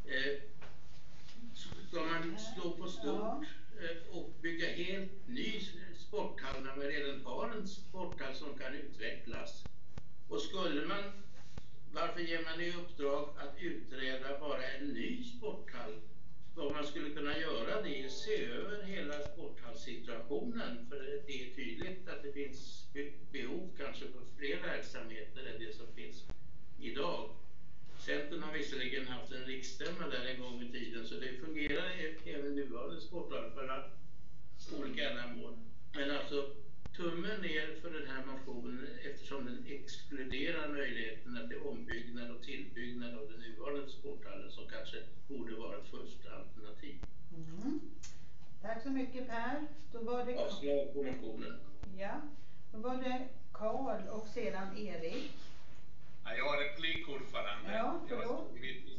Ska man slå på stort och bygga helt ny sporthall när man redan har en sporthall som kan utvecklas? Och skulle man, varför ger man i uppdrag att utreda bara en ny sporthall? Vad man skulle kunna göra det är se över hela sporthallssituationen, för det är tydligt att det finns behov kanske för fler verksamheter än det som finns idag. Centern har visserligen haft en riksstämma där en gång i tiden, så det fungerar även nuvarande sporthall för olika ändamål. Men alltså tummen ner för den här motionen eftersom den exkluderar möjligheterna till ombyggnad och tillbyggnad av den nuvarande sporthallen som kanske borde vara ett första alternativ. Tack så mycket Per. Då var det avslag på motionen. Ja, då var det Karl och sedan Erik. Ja, jag har replik ordförande. Ja, förlåt.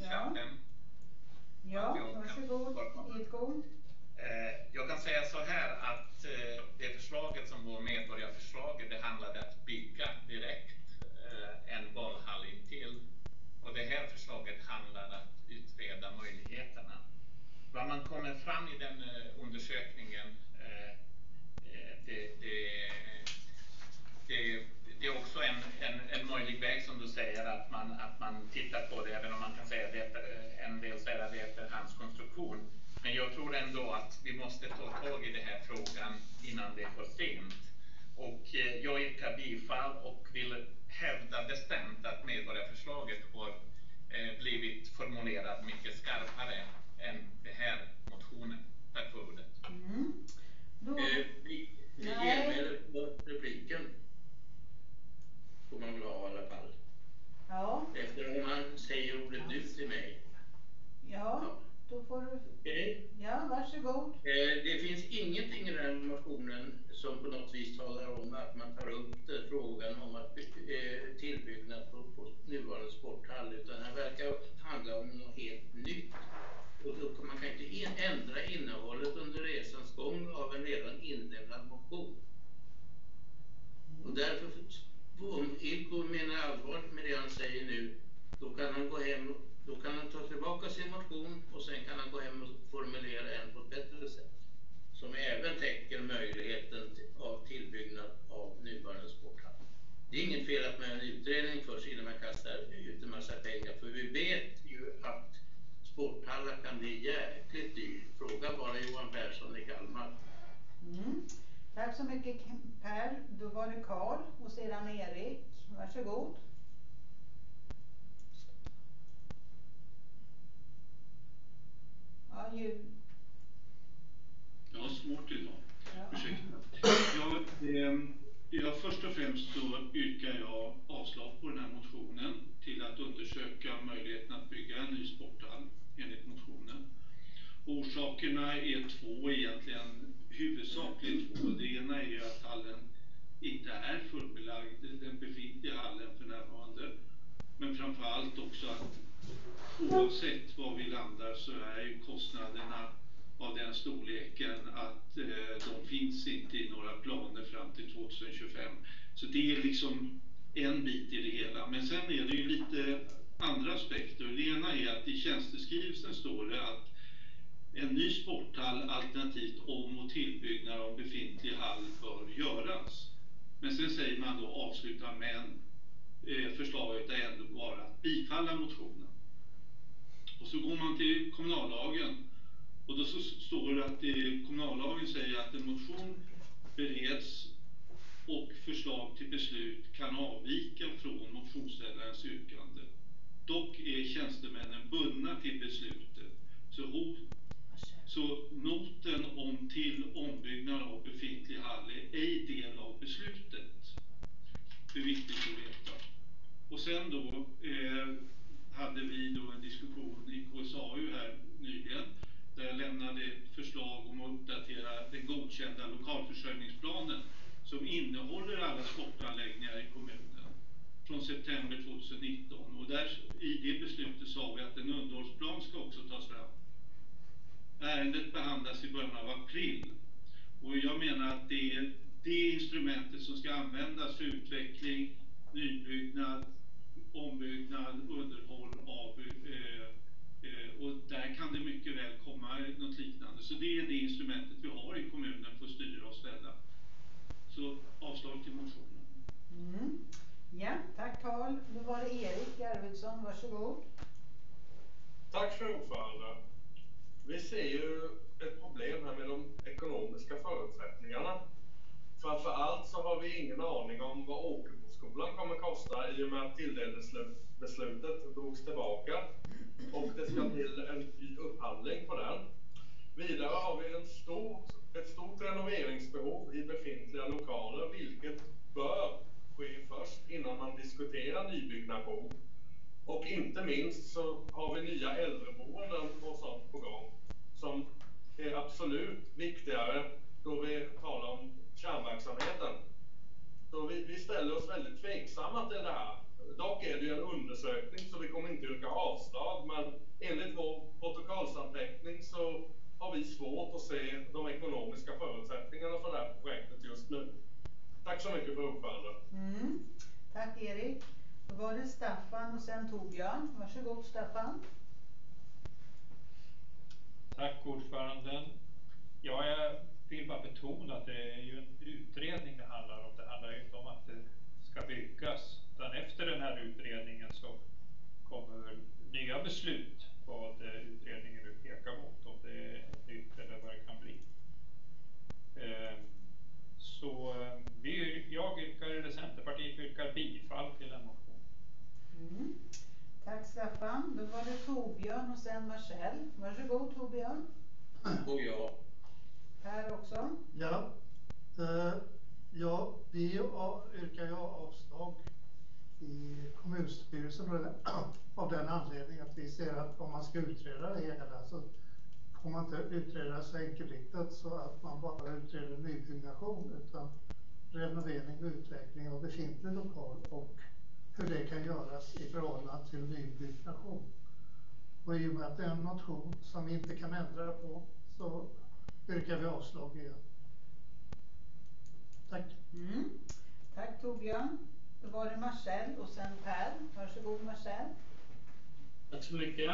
Ja, varsågod. Edgård. Jag kan säga så här att det förslaget som var medborgarförslaget, det handlade att bygga direkt en bollhall intill. Och det här förslaget handlar att utreda möjligheterna. Vad man kommer fram i den undersökningen, det är också en möjlig väg som du säger att man tittar på det, även om man kan säga att en del säger att det är efterhandskonstruktion. Men jag tror ändå att vi måste ta tag i den här frågan innan det är för sent. Och jag yrkar bifall och vill hävda bestämt att medborgarförslaget har blivit formulerat mycket skarpare än den här motionen. Tack för ordet. Det gäller repliken. Får man väl ha i alla fall. Ja. Efter om man säger ordet du till mig. Ja. Då får du... Okay. Ja, varsågod. Det finns ingenting i den här motionen som på något vis talar om att man tar upp frågan om att tillbyggnad på nuvarande sporthall, utan det verkar handla om något helt nytt. Och då man kan inte ändra innehållet under resans gång av en redan inlämnad motion. Och därför, om Ilko menar allvar med det han säger nu, då kan han gå hem. Då kan han ta tillbaka sin motion och sen kan han gå hem och formulera en på ett bättre sätt. Som även täcker möjligheten av tillbyggnad av nuvarande sporthall. Det är inget fel att man har en utredning först innan man kastar ut en massa pengar. För vi vet ju att sporthallar kan bli jäkligt dyr. Fråga bara Johan Persson i Kalmar. Tack så mycket Per. Då var det Karl och sedan Erik. Varsågod. Jag har svårt idag. Ursäkta. Jag först och främst så yrkar jag avslag på den här motionen till att undersöka möjligheten att bygga en ny sporthall enligt motionen. Orsakerna är två egentligen, huvudsakligen två. Det ena är att hallen inte är fullbelagd, den befintliga hallen för närvarande. Men framförallt också att oavsett var vi landar så är ju kostnaderna av den storleken att de finns inte i några planer fram till 2025. Så det är liksom en bit i det hela. Men sen är det ju lite andra aspekter. Det ena är att i tjänsteskrivelsen står det att en ny sporthall alternativt om- och tillbyggnad av befintlig hall bör göras. Men sen säger man då avsluta med förslaget är ändå bara att bifalla motionen. Och så går man till kommunallagen Och då så står det att kommunallagen säger att en motion bereds och förslag till beslut kan avvika från motionsställarens yrkande. Dock är tjänstemännen bundna till beslutet. Så noten om till ombyggnad av befintlig hall är ej del av beslutet. Det är viktigt att veta. Och sen då hade vi då en diskussion i KSAU här nyligen där jag lämnade ett förslag om att uppdatera den godkända lokalförsörjningsplanen som innehåller alla sportanläggningar i kommunen från september 2019. Och där, i det beslutet sa vi att en underhållsplan ska också tas fram. Ärendet behandlas i början av april. Och jag menar att det är det instrumentet som ska användas för utveckling, nybyggnad, ombyggnad, underhåll av och där kan det mycket väl komma något liknande. Så det är det instrumentet vi har i kommunen för att styra och ställa. Så avslag till motionen. Ja, tack Carl. Nu var det Erik Arvidsson, varsågod. Tack för ordförande. Vi ser ju ett problem här med de ekonomiska förutsättningarna. Framför allt så har vi ingen aning om vad Åkerboskolan kommer kosta i och med att tilldelningsbeslutet drogs tillbaka och det ska till en upphandling på den. Vidare har vi ett stort renoveringsbehov i befintliga lokaler, vilket bör ske först innan man diskuterar nybyggnation. Och inte minst så har vi nya äldreboenden och sånt på gång som är absolut viktigare då vi talar om kärnverksamheten. Så vi ställer oss väldigt tveksamma till det här. Dock är det ju en undersökning så vi kommer inte yrka avslag, men enligt vår protokollsanteckning så har vi svårt att se de ekonomiska förutsättningarna för det här projektet just nu. Tack så mycket för ordförande. Tack Erik. Då var det Staffan och sen Torbjörn. Varsågod Staffan. Tack ordföranden. Ja, jag vill bara betona att det är ju en utredning det handlar om. Det handlar ju inte om att det ska byggas. Utan efter den här utredningen så kommer nya beslut vad utredningen nu pekar mot. Om det är nytt eller vad det kan bli. Så jag yrkar, eller Centerpartiet yrkar bifall till en motion. Tack Staffan. Då var det Torbjörn och sen Marcel. Varsågod Torbjörn. Och jag. Per också. Ja. Vi yrkar ju avslag i kommunstyrelsen av den anledningen att vi ser att om man ska utreda det hela så får man inte utreda så enkelriktat så att man bara utreder nybyggnation utan renovering och utveckling av befintlig lokal och hur det kan göras i förhållande till nybyggnation. Och i och med att det är en motion som vi inte kan ändra på så yrkar vi avslag igen. Tack. Tack Torbjörn. Då var det Marcel och sen Per. Varsågod Marcel. Tack så mycket.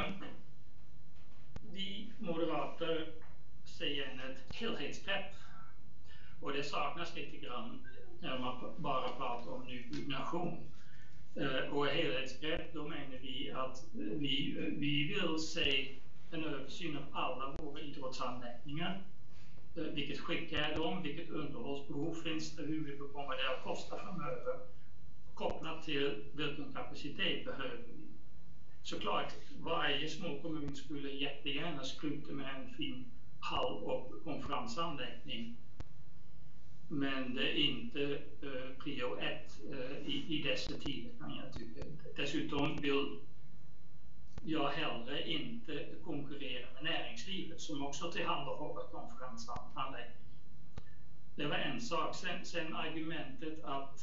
Vi moderater ser gärna ett helhetsgrepp. Och det saknas lite grann när man bara pratar om nybyggnation. Och helhetsgrepp, då menar vi att vi vill se en översyn av alla våra idrottsanläggningar. Vilket skick är de, vilket underhållsbehov finns det, hur mycket kommer det att kosta framöver. Kopplat till vilken kapacitet behöver vi. Såklart, varje små kommun skulle jättegärna skryta med en fin hall- och konferensanläggning. Men det är inte prio 1 i dessa tider kan jag tycka. Dessutom vill jag hellre inte konkurrera med näringslivet som också tillhandahåller konferensanläggning. Det var en sak. Sen argumentet att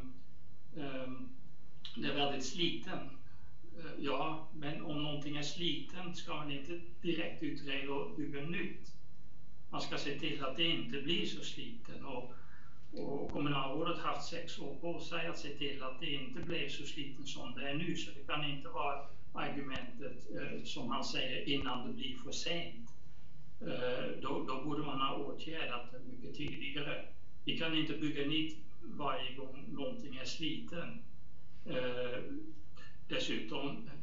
det är väldigt sliten. Ja, men om någonting är sliten ska man inte direkt utreda och bygga nytt. Man ska se till att det inte blir så sliten och kommunalrådet har haft 6 år på sig att se till att det inte blir så sliten som det är nu. Så det kan inte vara argumentet som han säger innan det blir för sent. Då borde man ha åtgärdat det mycket tidigare. Vi kan inte bygga nytt varje gång någonting är sliten. Dessutom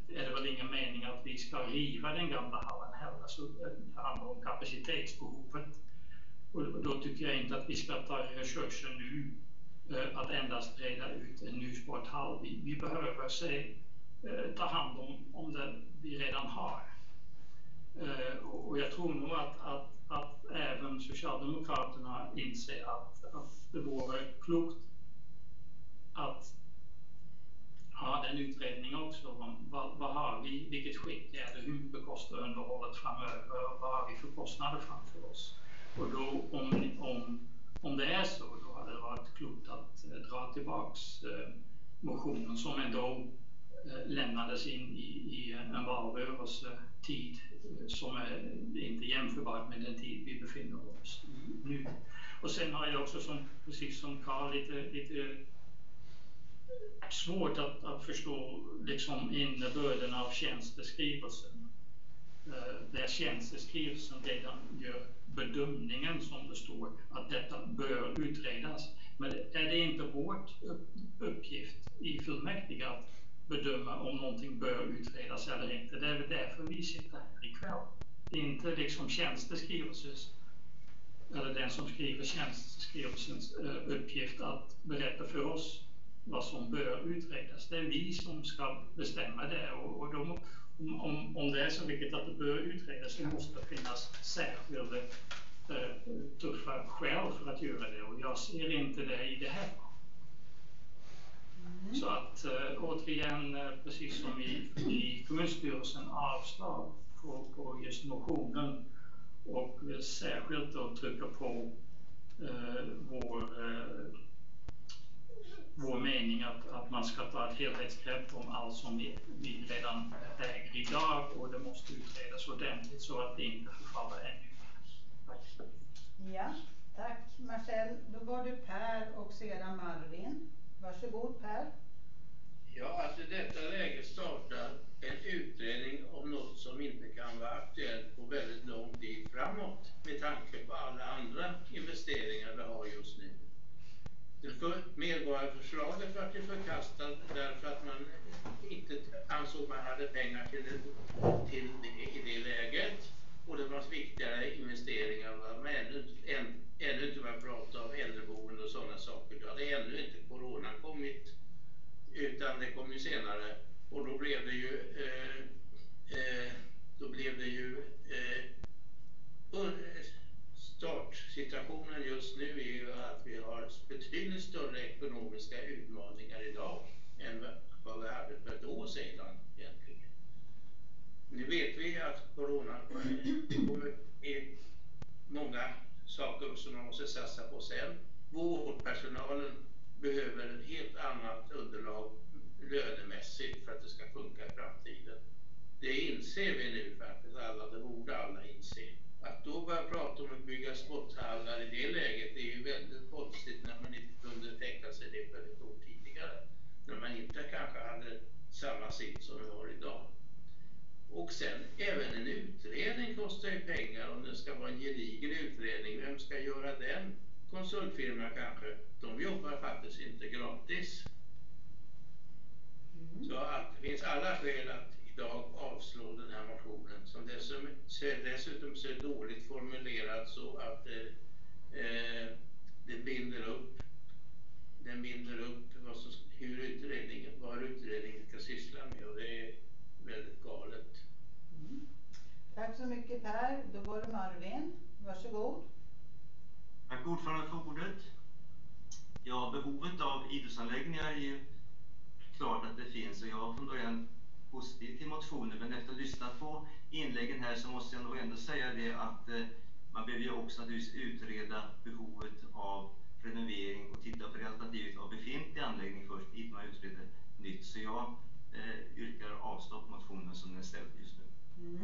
är det väl ingen mening att vi ska riva den gamla hallen heller, så det handlar om kapacitetsbehovet. Och då tycker jag inte att vi ska ta resurser nu att endast reda ut en ny sporthall. Vi behöver ta hand om det vi redan har. Och jag tror nog att även Socialdemokraterna inser att det vore klokt att ha den utredning också om vad har vi, vilket skick är det, hur bekostar underhållet framöver, vad har vi för kostnader framför oss. Och då om det är så, då hade det varit klokt att dra tillbaks motionen som ändå lämnades in i en valrörelsetid som är inte jämförbart med den tid vi befinner oss i nu. Och sen har jag också, precis som Carl, lite svårt att förstå liksom innebörden av tjänsteskrivelsen. Där tjänsteskrivelsen redan gör bedömningen, som det står, att detta bör utredas. Men är det inte vårt uppgift i fullmäktige att bedöma om någonting bör utredas eller inte? Det är väl därför vi sitter här ikväll. Det är inte liksom tjänsteskrivelsens eller den som skriver tjänsteskrivelsens uppgift att berätta för oss vad som bör utredas. Det är vi som ska bestämma det, och då, om det är så viktigt att det bör utredas, så måste det finnas särskilda tuffa skäl för att göra det, och jag ser inte det i det här. Så att återigen, precis som i kommunstyrelsen, avslag på just motionen, och särskilt då trycka på vår mening att man ska ta ett helhetsgrepp om allt som vi redan äger idag, och det måste utredas ordentligt så att det inte förfaller ännu. Tack. Ja, tack Marcel. Då var det Per och sedan Marvin. Varsågod Per. Ja, att i detta läge startar en utredning om något som inte kan vara aktuellt på väldigt lång tid framåt med tanke på alla andra investeringar vi har just nu. Medborgarförslaget var förkastat därför att man inte ansåg man hade pengar till det i det läget, och det var viktigare investeringar. Man ännu inte var prata om äldreboende och sådana saker. Då hade ännu inte corona kommit, utan det kom ju senare, och då blev det ju startsituationen just nu är ju att vi har betydligt större ekonomiska utmaningar idag än vad vi hade för ett år sedan egentligen. Nu vet vi att corona är många saker som man måste satsa på sen. Vårdpersonalen behöver ett helt annat underlag lönemässigt för att det ska funka i framtiden. Det inser vi nu faktiskt alla, det borde alla inse. Att då börja prata om att bygga sporthallar i det läget är ju väldigt konstigt när man inte kunde tänka sig det för ett år tidigare. När man inte kanske hade samma sitt som vi har idag. Och sen även en utredning kostar ju pengar, om det ska vara en gedigen utredning. Vem ska göra den? Konsultfirma kanske. De jobbar faktiskt inte gratis. Så att det finns alla skäl att idag avslå den här motionen, som dessutom så är dåligt formulerat så att den binder upp vad utredningen ska syssla med, och det är väldigt galet. Tack så mycket Per. Då var det Marvin. Varsågod. Tack ordförande för ordet. Ja, behovet av idrottsanläggningar är ju klart att det finns, och jag var från början positiv till motionen, men efter att ha lyssnat på inläggen här så måste jag nog ändå säga det att man behöver ju också naturligtvis utreda behovet av renovering och titta på det alternativet av befintlig anläggning först innan man utreder nytt. Så jag yrkar avslag på motionen som den är ställd just nu.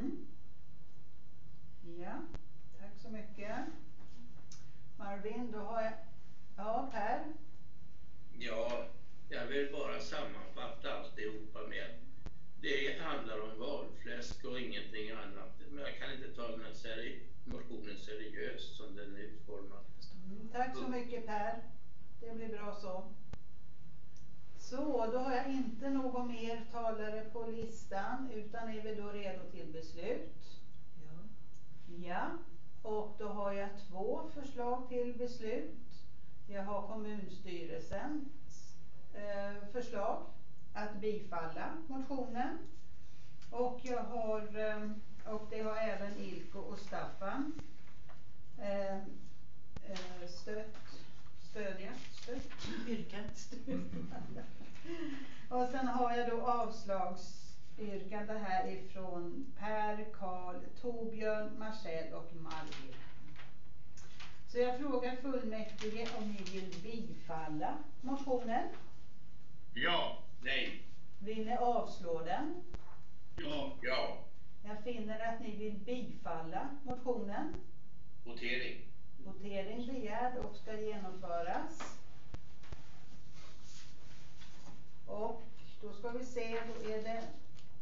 Ja, tack så mycket. Marvin, då har jag... Ja, Per? Ja, jag vill bara sammanfatta alltihopa med. Det handlar om valfläsk och ingenting annat. Men jag kan inte ta den här motionen seriöst som den är utformad. Tack så mycket Per. Det blir bra så. Så, då har jag inte någon mer talare på listan, utan är vi då redo till beslut? Ja, och då har jag 2 förslag till beslut. Jag har kommunstyrelsens förslag att bifalla motionen, och jag har och det har även Ilko och Staffan yrkat. Och sen har jag då avslagsyrkande här ifrån Per, Karl, Torbjörn, Marcel och Margit. Så jag frågar fullmäktige om ni vill bifalla motionen. Ja. Nej. Vill ni avslå den? Ja. Ja. Jag finner att ni vill bifalla motionen. Votering. Votering begärd och ska genomföras. Och då ska vi se, då är det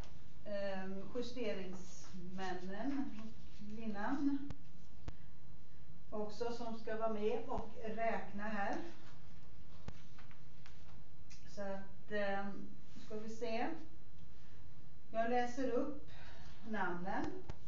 justeringsmännen, kvinnan också, som ska vara med och räkna här. Så att ska vi se. Jag läser upp namnen.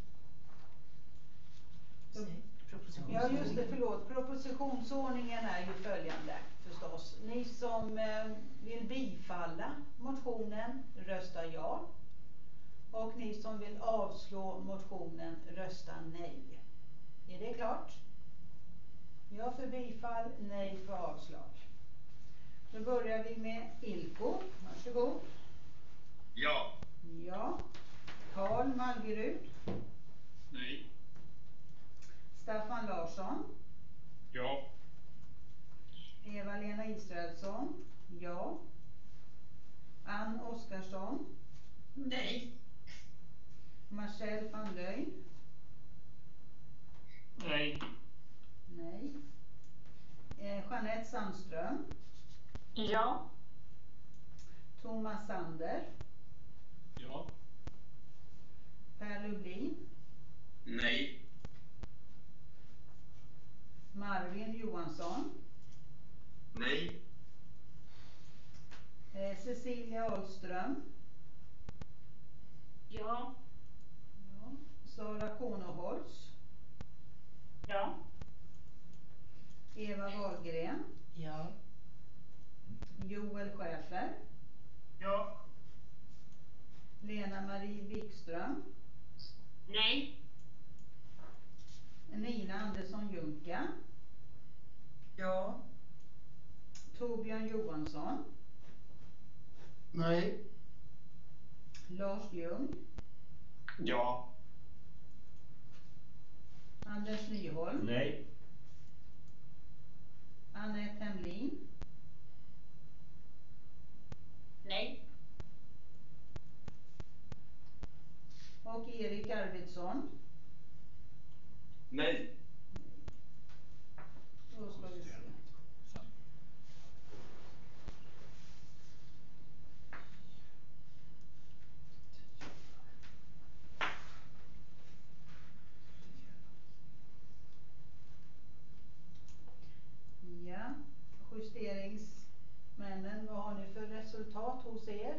Ja, just det, förlåt. Propositionsordningen är ju följande förstås. Ni som vill bifalla motionen röstar ja. Och ni som vill avslå motionen röstar nej. Är det klart? Ja för bifall, nej för avslag. Då börjar vi med Ilko. Varsågod. Ja. Ja. Karl Malgerud. Nej. Staffan Larsson. Ja. Eva-Lena Israelsson. Ja. Ann Oskarsson. Nej. Marcel van Löyn. Nej. Nej. Jeanette Sandström. Ja. Thomas Sander. Ja. Per Lublin. Nej. Marvin Johansson. Nej. Cecilia Ahlström. Ja. Ja. Sara Konoholz. Ja. Eva Wahlgren. Ja. Joel Schäfer. Ja. Lena Marie Wikström. Nej. Nina Andersson Junka. Ja. Torbjörn Johansson. Nej. Lars Ljung. Ja. Anders Nyholm. Nej. Annette Hemlin. Nej. Och Erik Arvidsson. Nej. Då ska vi se. Ja, justeringsmännen, vad har ni för resultat hos er?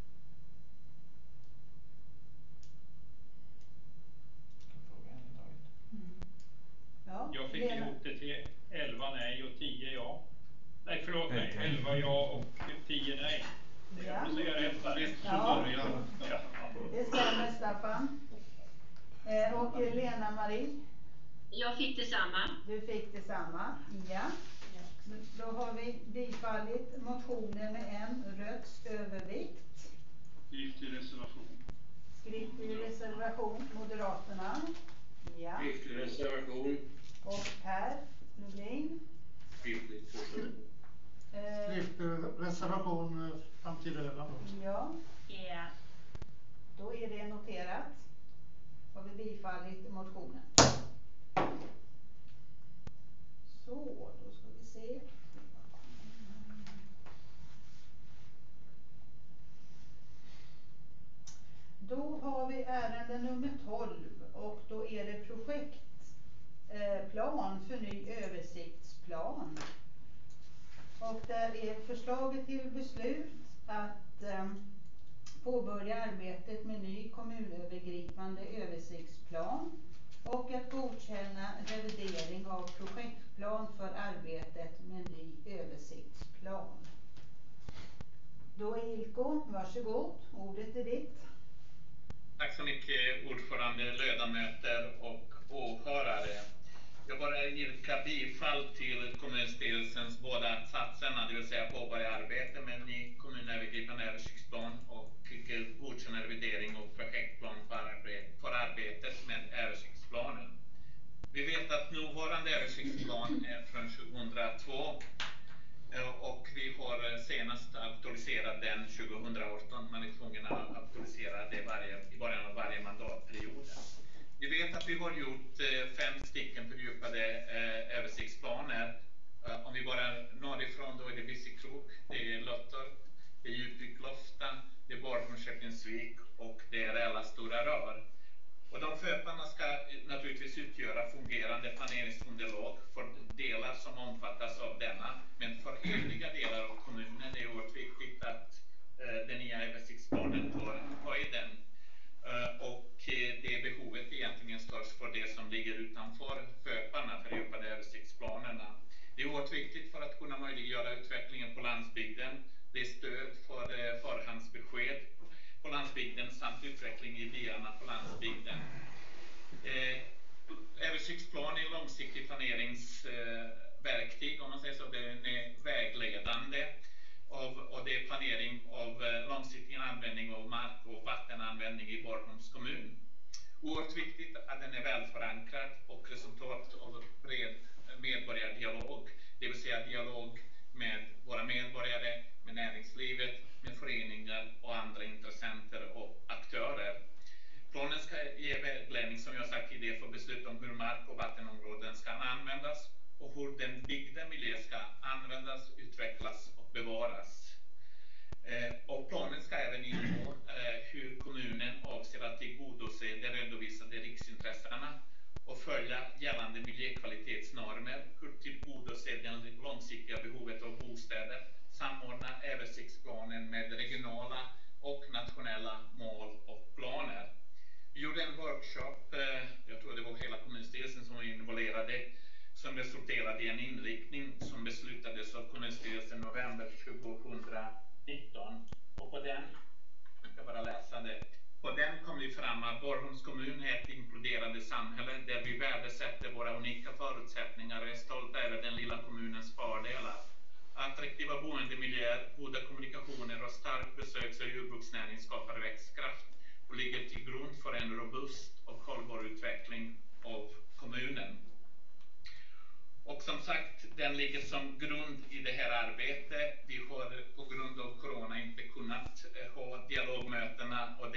Ja, Jag fick Lena. ihop det till 11 nej och 10 ja. Nej, förlåt mig. 11 ja och 10 nej. Ja. Så jag rätt där. Ja. Ja. Det stämmer, Staffan. Och Lena Marie. Jag fick detsamma. Du fick detsamma. Ja. Då har vi bifallit motionen med en rösts övervikt. Skriftlig reservation. Skriftlig reservation, Moderaterna. Ja. Skriftlig reservation. Och Per Lublin. Skriftlig reservation. Reservation Framtidöland. Ja. Ja. Då är det noterat. Har vi bifallit motionen. Så, då ska vi se. Då har vi ärende nummer 12 och då är det projektplan för ny översiktsplan. Och där är förslaget till beslut att påbörja arbetet med ny kommunövergripande översiktsplan och att godkänna revidering av projektplan för arbetet med ny översiktsplan. Då är Ilko, varsågod, ordet är ditt. Tack så mycket ordförande, ledamöter och åhörare. Jag bara yrkar bifall till kommunstyrelsens båda satserna, det vill säga påbörja arbete med ny kommunövergripande översiktsplan och godkänna revidering och projektplan för arbetet med översiktsplanen. Vi vet att nuvarande översiktsplan är från 2002 och vi har senast aktualiserat den 2018. Man är tvungen att aktualisera det i början av varje mandatperiod. Vi vet att vi har gjort 5 stycken fördjupade översiktsplaner. Om vi bara norrifrån, då är det Vissiekrok, det är Löttorp, det är Djupvik-Lofta, det är Borgholm-Köpingsvik och det är Rälla Stora Rör. Och de förparna ska naturligtvis utgöra fungerande planeringsunderlag för delar som omfattas av denna. Men för övriga delar av kommunen är det oerhört viktigt att den nya översiktsplanen tar höjden. Och det behovet egentligen störst för det som ligger utanför förparna, fördjupade översiktsplanerna. Det är oerhört viktigt för att kunna möjliggöra utvecklingen på landsbygden. Det är stöd för förhandsbesked på landsbygden samt utveckling i byarna på landsbygden. Översiktsplan är långsiktig planeringsverktyg, om man säger så. Den är vägledande och det är planering av långsiktig användning av mark- och vattenanvändning i Borgholms kommun. Oerhört viktigt att den är väl förankrad och resultat av bred medborgardialog, det vill säga dialog med våra medborgare, med näringslivet, med föreningar och andra intressenter och aktörer. Planen ska ge vägledning, som jag sagt tidigare, för beslut om hur mark- och vattenområden ska användas och hur den byggda miljö ska användas, utvecklas och bevaras. Och planen ska även ingå hur kommunen avser att tillgodose de redovisade riksintressena och följa gällande miljökvalitetsnormer, hur tillgodose det långsiktiga behovet av bostäder, samordna översiktsplanen med regionala och nationella mål och planer. Vi gjorde en workshop, jag tror det var hela kommunstyrelsen som var involverade, som resulterade i en inriktning som beslutades av kommunstyrelsen november 2019. Och på den, jag ska bara läsa det, på den kom vi fram att Borgholms kommun är ett inkluderande samhälle där vi värdesätter våra unika förutsättningar och är stolta över den lilla kommunens fördelar. Attraktiva boendemiljöer, goda kommunikationer och stark besöks- och jordbruksnäring skapar växtkraft och ligger till grund för en robust och hållbar utveckling av kommunen. Och som sagt, den ligger som grund i det här arbetet. Vi har på grund av corona inte kunnat ha dialogmötena och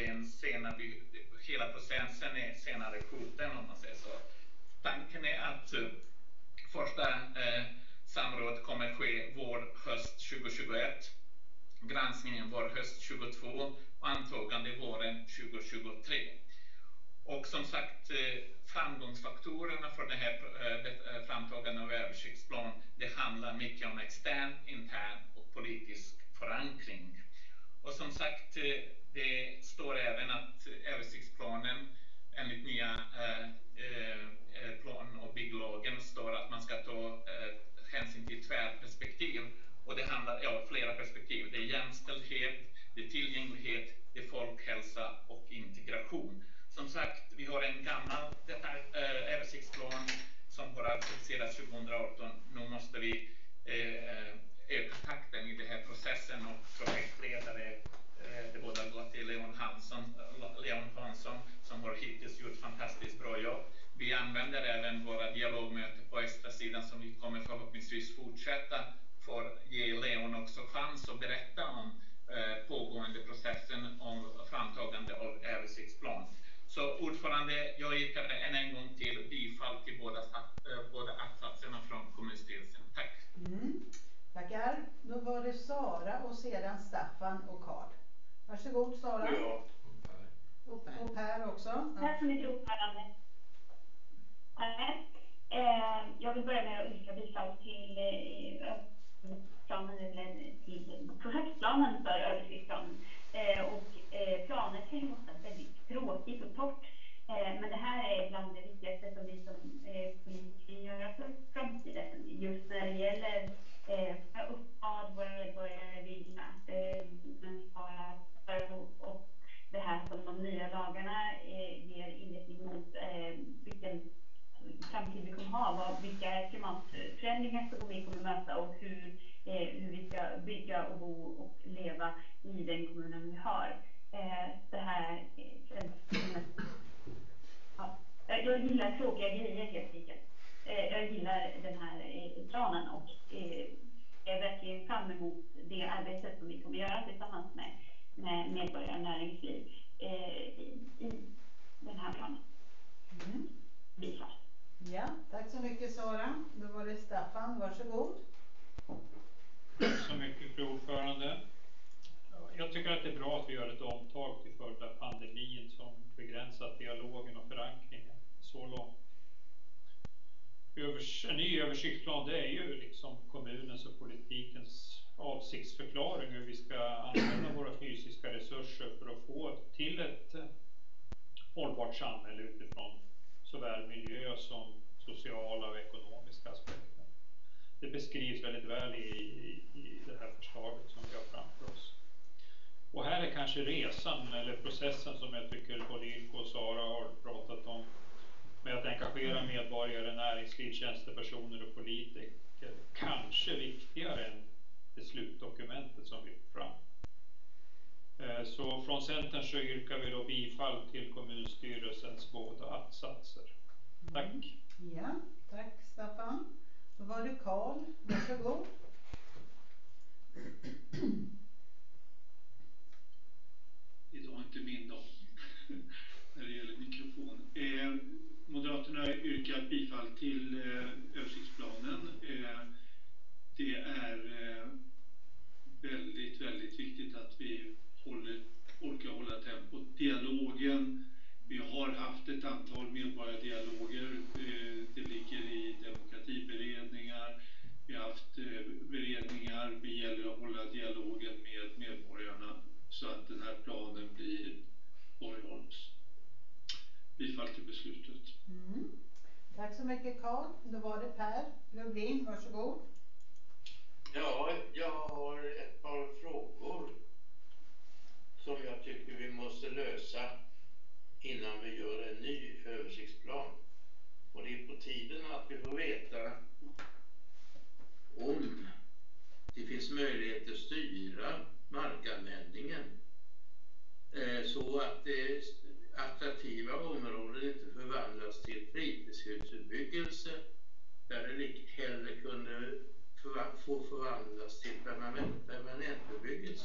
hela processen är senare skjuten, om man säger så. Tanken är att första samråd kommer ske höst 2021, granskningen höst 2022 och antagande våren 2023. Och som sagt, framgångsfaktorerna för det här framtagande av översiktsplan, det handlar mycket om extern, intern och politisk förankring. Och som sagt, det står även att översiktsplanen enligt nya plan- och bygglagen står att man ska ta hänsyn till tvärperspektiv. Och det handlar flera perspektiv. Det är jämställdhet, det är tillgänglighet, det är folkhälsa och integration. Som sagt, vi har en gammal översiktsplan som har aktualiserats 2018. Nu måste vi öka takten i den här processen och projektledare, det båda går till Leon Hansson som har hittills gjort fantastiskt bra jobb. Vi använder även våra dialogmöten på östra sidan som vi kommer förhoppningsvis fortsätta för att ge Leon också chans att berätta om pågående processen om framtagande av översiktsplan. Så ordförande, jag yrkar en gång till bifall till båda att-satserna från kommunstyrelsen. Tack. Tackar. Då var det Sara och sedan Staffan och Karl. Varsågod Sara. Ja. Och Per också. Tack så mycket ordförande. Jag vill börja med att yrka bifall till projektplanen för bygga och bo och leva i den kommunen vi har. Det här känns jag gillar tråkiga grejer helt enkelt. Jag gillar den här planen och är verkligen fram emot det arbetet som vi kommer göra tillsammans med medborgare och näringsliv i den här planen. Bifall. Ja, tack så mycket Sara. Då var det Staffan, varsågod. Tack så mycket fru ordförande. Jag tycker att det är bra att vi gör ett omtag till följd av pandemin som begränsat dialogen och förankringen så långt. En ny översiktsplan, det är ju liksom kommunens och politikens avsiktsförklaring hur vi ska använda våra fysiska resurser för att få till ett hållbart samhälle utifrån såväl miljö som sociala och ekonomiska aspekter. Det beskrivs väldigt väl i det här förslaget som vi har framför oss. Och här är kanske resan eller processen som jag tycker både Ilko och Sara har pratat om med att engagera medborgare, näringsliv, tjänstepersoner och politiker kanske viktigare än det slutdokumentet som vi får fram. Så från Centern så yrkar vi då bifall till kommunstyrelsens båda att-satser. Tack. Ja, tack Staffan. Då var det Karl, varsågod. Idag inte min dag när det gäller mikrofon. Moderaterna yrkar bifall till översiktsplanen. Det är väldigt, väldigt viktigt att vi orkar hålla tempot. Dialogen, vi har haft ett antal medborgardialoger. Det ligger i demokratiberedningar. Vi har haft beredningar. Det gäller att hålla dialogen med medborgarna så att den här planen blir Borgholms. Bifall till beslutet. Tack så mycket Karl. Då var det Per Lövin, varsågod. Ja, jag har ett par frågor som jag tycker vi måste lösa innan vi gör en ny översiktsplan. Och det är på tiden att vi får veta om det finns möjlighet att styra markanvändningen så att attraktiva områden inte förvandlas till fritidshusbebyggelse där det hellre kunde få förvandlas till permanentbebyggelse.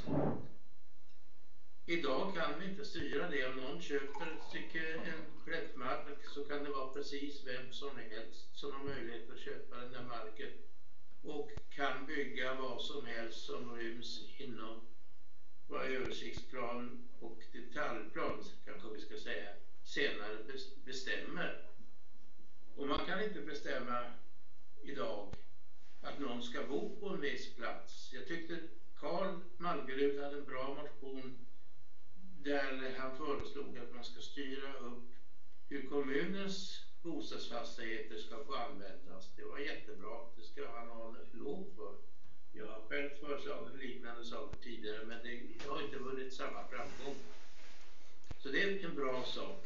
Idag kan vi inte styra det. Om någon köper en plättmark så kan det vara precis vem som helst som har möjlighet att köpa den där marken och kan bygga vad som helst som ryms inom vad översiktsplan och detaljplan, kanske vi ska säga, senare bestämmer. Och man kan inte bestämma idag att någon ska bo på en viss plats. Jag tyckte Karl Malmberg hade en bra motion där han föreslog att man ska styra upp hur kommunens bostadsfastigheter ska få användas. Det var jättebra, det ska han ha en lov för. Jag har själv föreslagit liknande saker tidigare men det har inte vunnit samma framgång. Så det är en bra sak.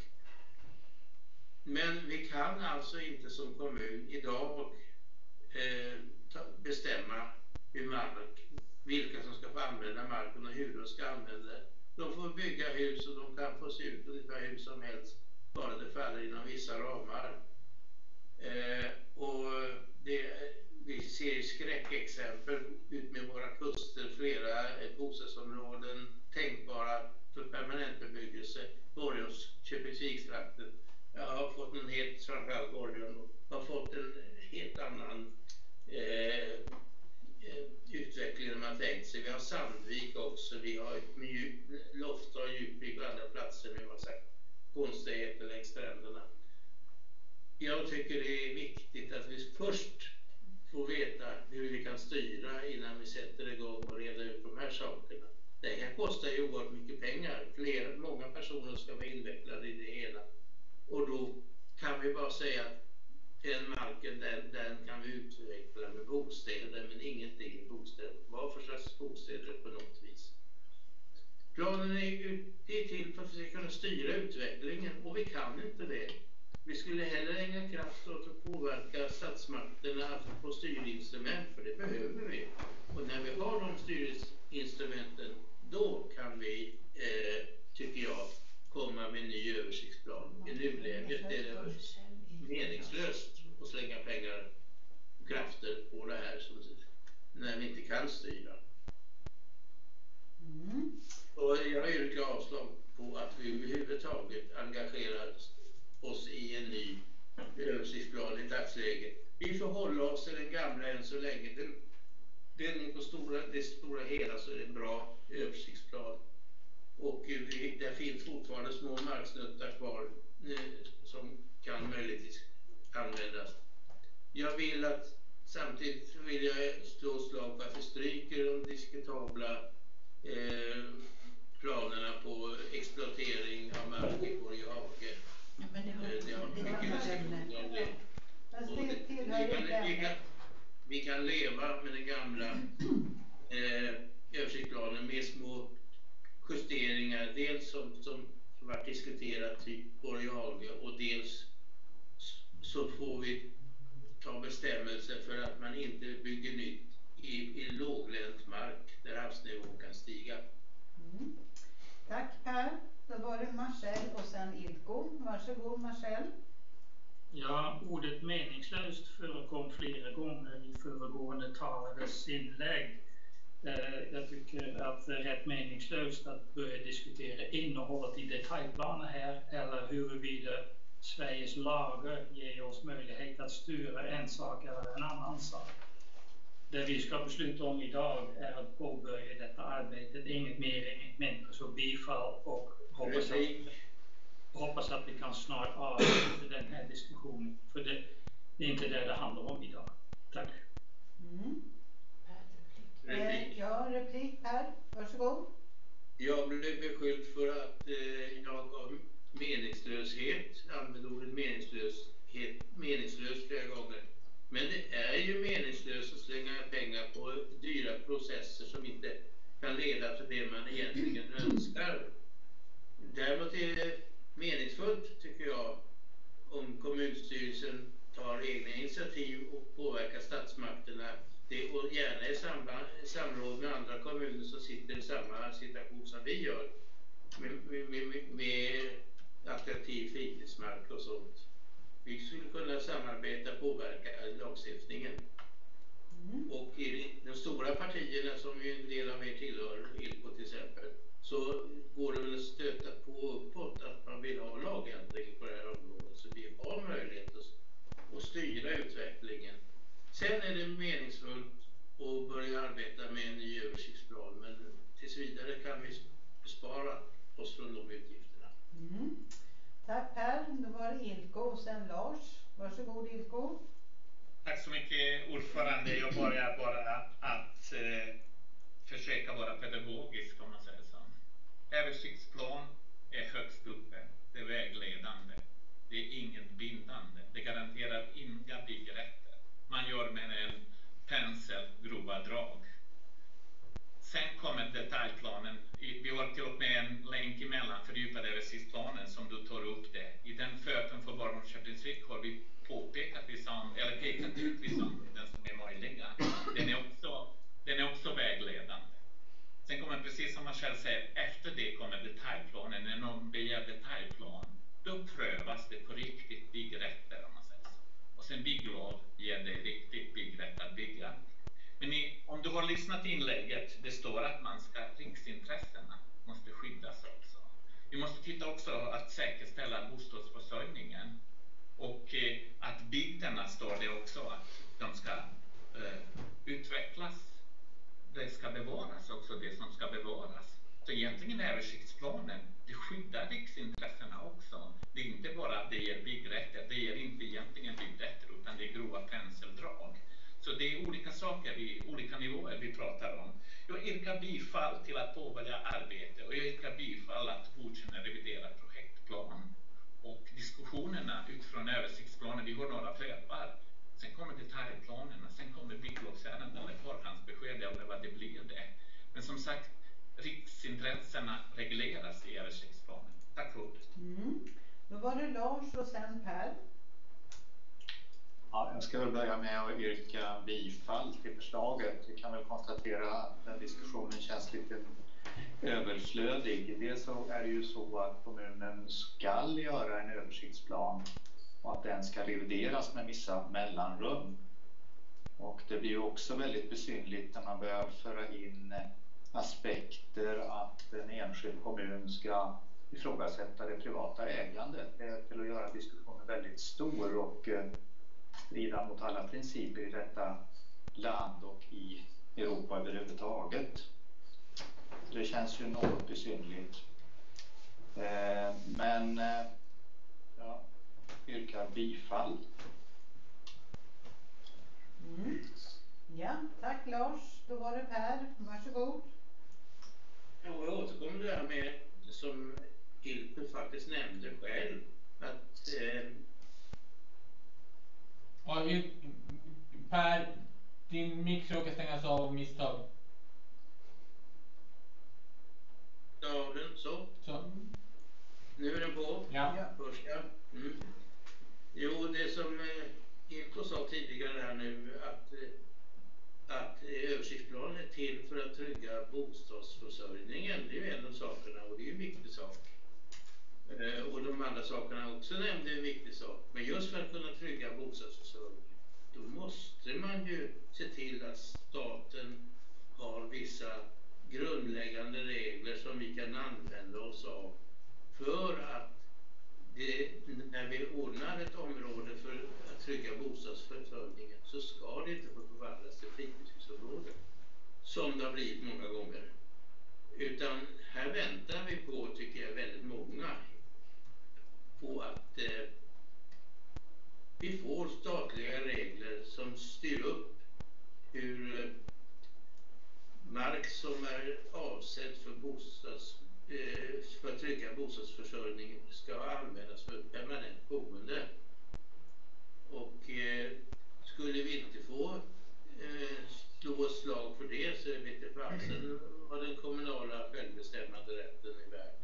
Men vi kan alltså inte som kommun idag bestämma vilka som ska få använda marken och hur de ska använda det. De får bygga hus och de kan få se ut ungefär hur som helst bara det faller inom vissa ramar. Och vi ser skräckexempel ut med våra kuster, flera bostadsområden tänkbara för permanentbebyggelse. Borgholms, Köpingsvikstrakten. Jag har fått en helt, framförallt Borgholm, har fått en helt annan utveckling än man tänkt sig. Vi har Sandvik också, vi har Lofta och Djupvik och andra platser med massa konstigheter längs stränderna. Jag tycker det är viktigt att vi först får veta hur vi kan styra innan vi sätter igång och reda ut de här sakerna. Det här kostar ju oerhört mycket pengar. Många personer ska vara invecklade i det hela. Och då kan vi bara säga att den marken, den kan vi utveckla med bostäder, men ingenting bostäder. Vad för slags bostäder på något vis. Planen är till för att vi ska kunna styra utvecklingen och vi kan inte det. Vi skulle hellre ägna kraft åt att påverka statsmakterna att få styrinstrument, för det behöver vi. Och när vi har de styrinstrumenten instrumenten, då kan vi, tycker jag, komma med en ny översiktsplan. I nuläget är det meningslöst att slänga pengar och krafter på det här när vi inte kan styra. Och jag yrkar avslag på att vi överhuvudtaget engagerar oss i en ny översiktsplan i dagsläget. Vi får hålla oss till den gamla än så länge. Den är på det stora hela så är det en bra översiktsplan. Och det finns fortfarande små marksnuttar kvar som kan möjligtvis användas. Samtidigt vill jag slå slag på att vi stryker de diskutabla planerna på exploatering av mark i Borgehage. Vi kan leva med den gamla översiktsplanen med små justeringar, dels som varit diskuterat typ Borgehage, och dels så får vi ta bestämmelser för att man inte bygger nytt i låglänt mark där havsnivån kan stiga. Tack Per. Då var det Marcel och sen Ilko. Varsågod Marcel. Ja, ordet meningslöst förekom flera gånger i föregående talares inlägg. Jag tycker att det är rätt meningslöst att börja diskutera innehållet i detaljplaner här, eller huruvida Sveriges lagar ger oss möjlighet att styra en sak eller en annan sak. Det vi ska besluta om idag är att påbörja detta arbete. Inget mer, inget mindre. Så bifall och hoppas att vi kan snart avsluta den här diskussionen. För det är inte det handlar om idag. Tack. Replik Per. Varsågod. Jag blev beskylld för att jag har meningslöshet. Använde ordet meningslös flera gånger. Men det är ju meningslöst att slänga pengar på dyra processer som inte kan leda till det man egentligen önskar. Däremot är det meningsfullt, tycker jag, om kommunstyrelsen tar egna initiativ och påverkar statsmakterna. Och gärna i samråd med andra kommuner som sitter i samma situation som vi gör. Med attraktiv fritidsmark och sånt. Vi skulle kunna samarbeta och påverka lagstiftningen. Och i de stora partierna som ju en del av er tillhör, ILKO till exempel, så går det väl att stöta på uppåt att man vill ha lagändring på det här området. Så vi har möjlighet att styra utvecklingen. Sen är det meningsfullt att börja arbeta med en ny översiktsplan, men tills vidare kan vi bespara oss från de utgifterna. Tack Per. Då var det Ilko och sen Lars. Varsågod Ilko. Tack så mycket ordförande. Jag börjar bara att försöka vara pedagogisk om man säger så. Översiktsplan är högst uppe. Det är vägledande. Det är inget bindande. Det garanterar inga byggrätter. Man gör med en pensel grova drag. Sen kommer detaljplanen. Vi har till och med en länk emellan fördjupade översiktsplanen som du tar upp det. I den föten för Borgholm Köpingsvik har vi pekat ut vissa områden som är möjliga. Den är också vägledande. Sen kommer, precis som man själv säger, efter det kommer detaljplanen. När någon begär detaljplan, då prövas det på riktigt byggrätter om man säger så. Och sen bygglov ger det riktigt byggrätt att bygga. Men om du har lyssnat till inlägget, det står att riksintressena måste skyddas också. Vi måste titta också att säkerställa bostadsförsörjningen. Och att bygderna står det också att de ska utvecklas. Det ska bevaras också, det som ska bevaras. Så egentligen är översiktsplanen, det skyddar riksintressena också. Det är inte bara att det ger byggrätter, det ger inte egentligen byggrätter utan det är grova penseldrag. Så det är olika saker, olika nivåer vi pratar om. Jag yrkar bifall till att påbörja arbete och jag yrkar bifall att godkänna reviderad projektplan. Och diskussionerna utifrån översiktsplanen, vi har några flöpar. Sen kommer detaljplanerna, sen kommer bygglovsärenden eller förhandsbesked eller vad det blir det. Men som sagt, riksintressena regleras i översiktsplanen. Tack för ordet. Då var det Lars och sen Per. Ja, jag ska väl börja med att yrka bifall till förslaget. Vi kan väl konstatera att den diskussionen känns lite överflödig. Dels så är det ju så att kommunen ska göra en översiktsplan och att den ska revideras med vissa mellanrum. Och det blir ju också väldigt besynnerligt när man börjar föra in aspekter att en enskild kommun ska ifrågasätta det privata ägandet. Det är till att göra diskussionen väldigt stor och strida mot alla principer i detta land och i Europa överhuvudtaget. Så det känns ju något besynnerligt. Men jag yrkar bifall. Ja, tack Lars. Då var det Per. Varsågod. Jag återkommer där med, som Hilpe faktiskt nämnde själv, att Ja, Per, din mick råkar stängas av misstag. ja, den så. Nu är den på. Ja. Först, ja. Jo, det som Hilpe sa tidigare här nu, att översiktsplanen är till för att trygga bostadsförsörjningen. Det är ju en av sakerna och det är ju en viktig sak. Och de andra sakerna också nämnde en viktig sak. Men just för att kunna trygga bostadsförsörjningen, då måste man ju se till att staten har vissa grundläggande regler som vi kan använda oss av för att när vi ordnar ett område för att trygga bostadsförsörjningen så ska det inte få förvandlas till fritidshusområde som det har blivit många gånger. Utan här väntar vi på, tycker jag, väldigt många på att vi får statliga regler som styr upp hur mark som är avsedd för att trygga bostadsförsörjningen ska användas för permanent boende. Och skulle vi inte få slå slag för det så vet det fasen vad den kommunala självbestämmande rätten är värd.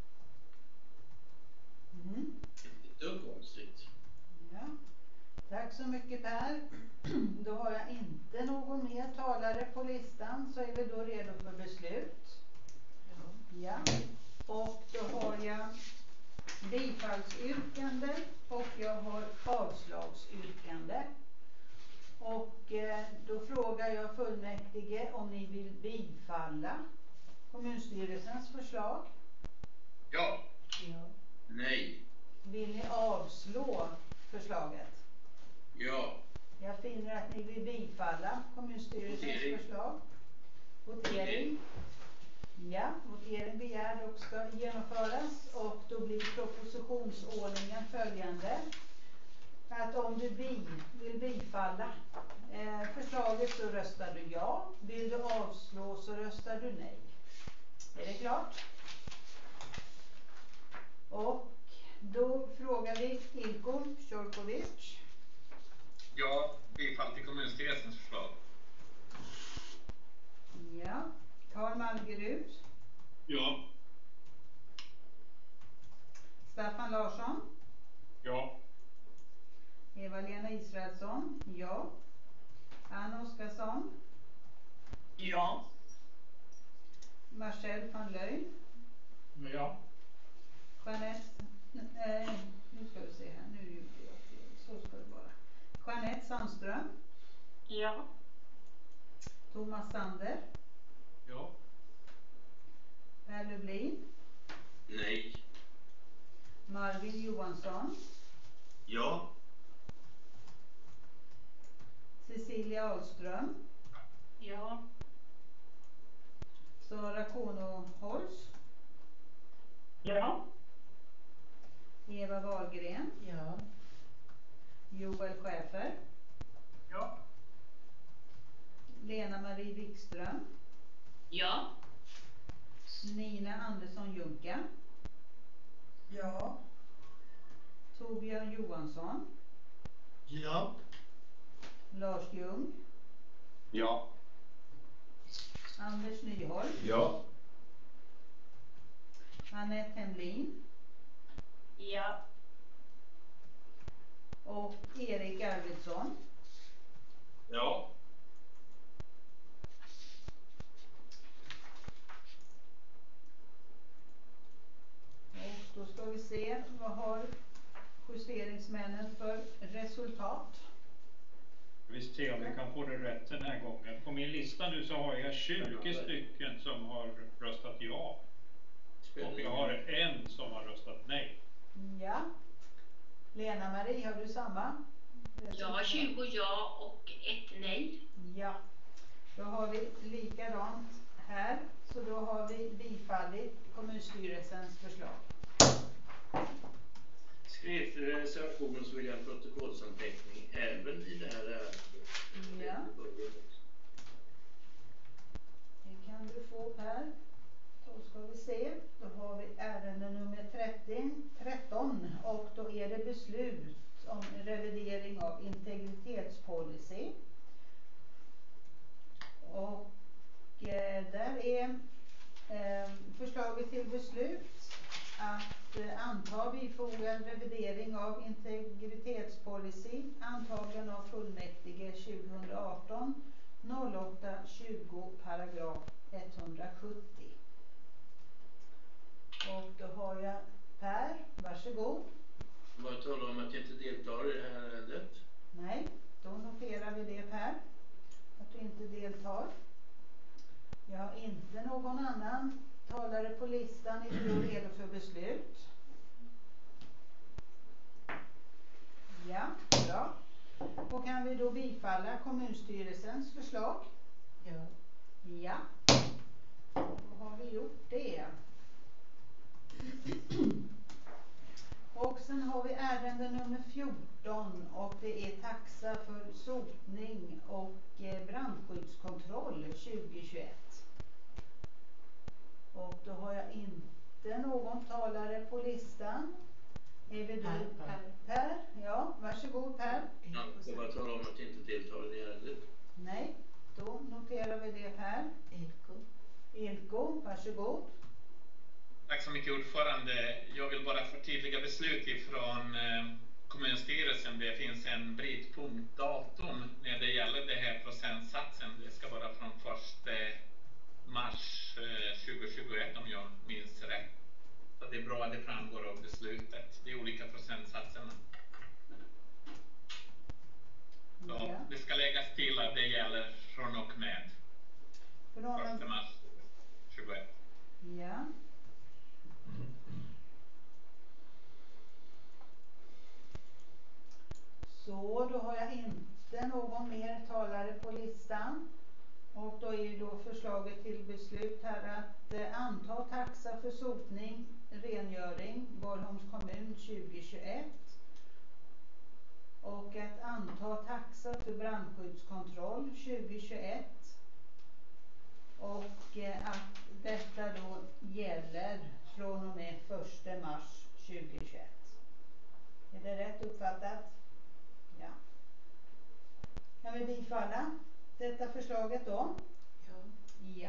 Det är konstigt. Ja. Tack så mycket Per. Då har jag inte någon mer talare på listan, så är vi då redo för beslut. Ja. Och då har jag bifallsyrkande och jag har avslagsyrkande. Och då frågar jag fullmäktige om ni vill bifalla kommunstyrelsens förslag. Ja. Nej. Vill ni avslå förslaget? Ja. Jag finner att ni vill bifalla kommunstyrelsens förslag. Votering. Ja, votering begärd och ska genomföras, och då blir propositionsordningen följande. Att om du vill bifalla förslaget så röstar du ja. Vill du avslå så röstar du nej. Är det klart? Och då frågar vi Ilko Tjorkovic. Ja, bifall till kommunstyrelsens förslag. Ja. Carl Malgerud. Ja. Staffan Larsson. Ja. Eva-Lena Israelsson. Ja. Anna Oskarsson. Ja. Marcel van Löyn. Ja. Jeanette, nu ska vi se här, nu är det jag fel, så ska det vara. Jeanette Sandström. Ja. Thomas Sander. Ja. Per Lublin. Nej. Marvin Johansson. Ja. Cecilia Ahlström. Ja. Sara Konoholz. Ja. Eva Wahlgren. Ja. Joel Schäfer. Ja. Lena Marie Wikström. Ja. Nina Andersson Junka. Ja. Torbjörn Johansson. Ja. Lars Ljung. Ja. Anders Nyholm. Ja. Annette Hemlin. Ja. Och Erik Arvidsson. vi se, vad har justeringsmännen för resultat? Vi ser om vi kan få det rätt den här gången. På min lista nu så har jag 20 stycken som har röstat ja. Och jag har en som har röstat nej. Ja. Lena-Marie, har du samma? Jag har 20 ja och 1 nej. Ja. Då har vi likadant här. Så då har vi bifallit kommunstyrelsens förslag. Skriv för reservationen så vill jag en protokollsanteckning även i det här ärendet. Ja. Det kan du få, Per. Då ska vi se. Då har vi ärende nummer 13 och då är det beslut om revidering av integritetspolicy. Och där är förslaget till beslut att anta bifogad revidering av integritetspolicy antagen av fullmäktige 2018 08-20 paragraf 170. Och då har jag Per, varsågod. Bara tala om att jag inte deltar i det här ärendet. Nej, då noterar vi det, Per, att du inte deltar. Jag har inte någon annan talare på listan. Är du redo för beslut? Ja, bra. Och kan vi då bifalla kommunstyrelsens förslag? Ja. Ja. Då har vi gjort det. Och sen har vi ärende nummer 14 och det är taxa för sotning och brandskyddskontroll 2021. Och då har jag inte någon talare på listan. Är vi då Per? Ja, varsågod Per. Jag bara tala om att jag inte deltar i ärendet. Nej, då noterar vi det, Per. Ilko, varsågod. Tack så mycket, ordförande. Jag vill bara förtydliga beslut ifrån kommunstyrelsen. Det finns en brytpunktdatum när det gäller det här procentsatsen. Det ska vara från 1 mars 2021 om jag minns rätt. Så det är bra att det framgår av beslutet. De olika procentsatserna. Så det ska läggas till att det gäller från och med 1 mars 2021. Ja. Så då har jag inte någon mer talare på listan. Och då är ju då förslaget till beslut här att anta taxa för sotning, rengöring, Borgholms kommun 2021. Och att anta taxa för brandskyddskontroll 2021. Och att detta då gäller från och med 1 mars 2021. Är det rätt uppfattat? Ja. Kan vi bifalla detta förslaget då? Ja.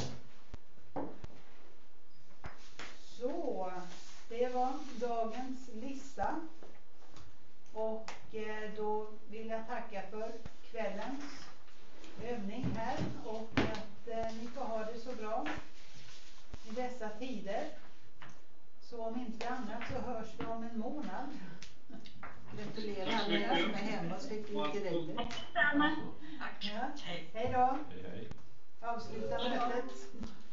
Så, det var dagens lista. Och då vill jag tacka för kvällens övning här och att ni får ha det så bra i dessa tider. Så om inte annat så hörs vi om en månad. Gratulerar alla som är hemma och slipper ut direkt. Ja. Hej då. Avsluta mötet.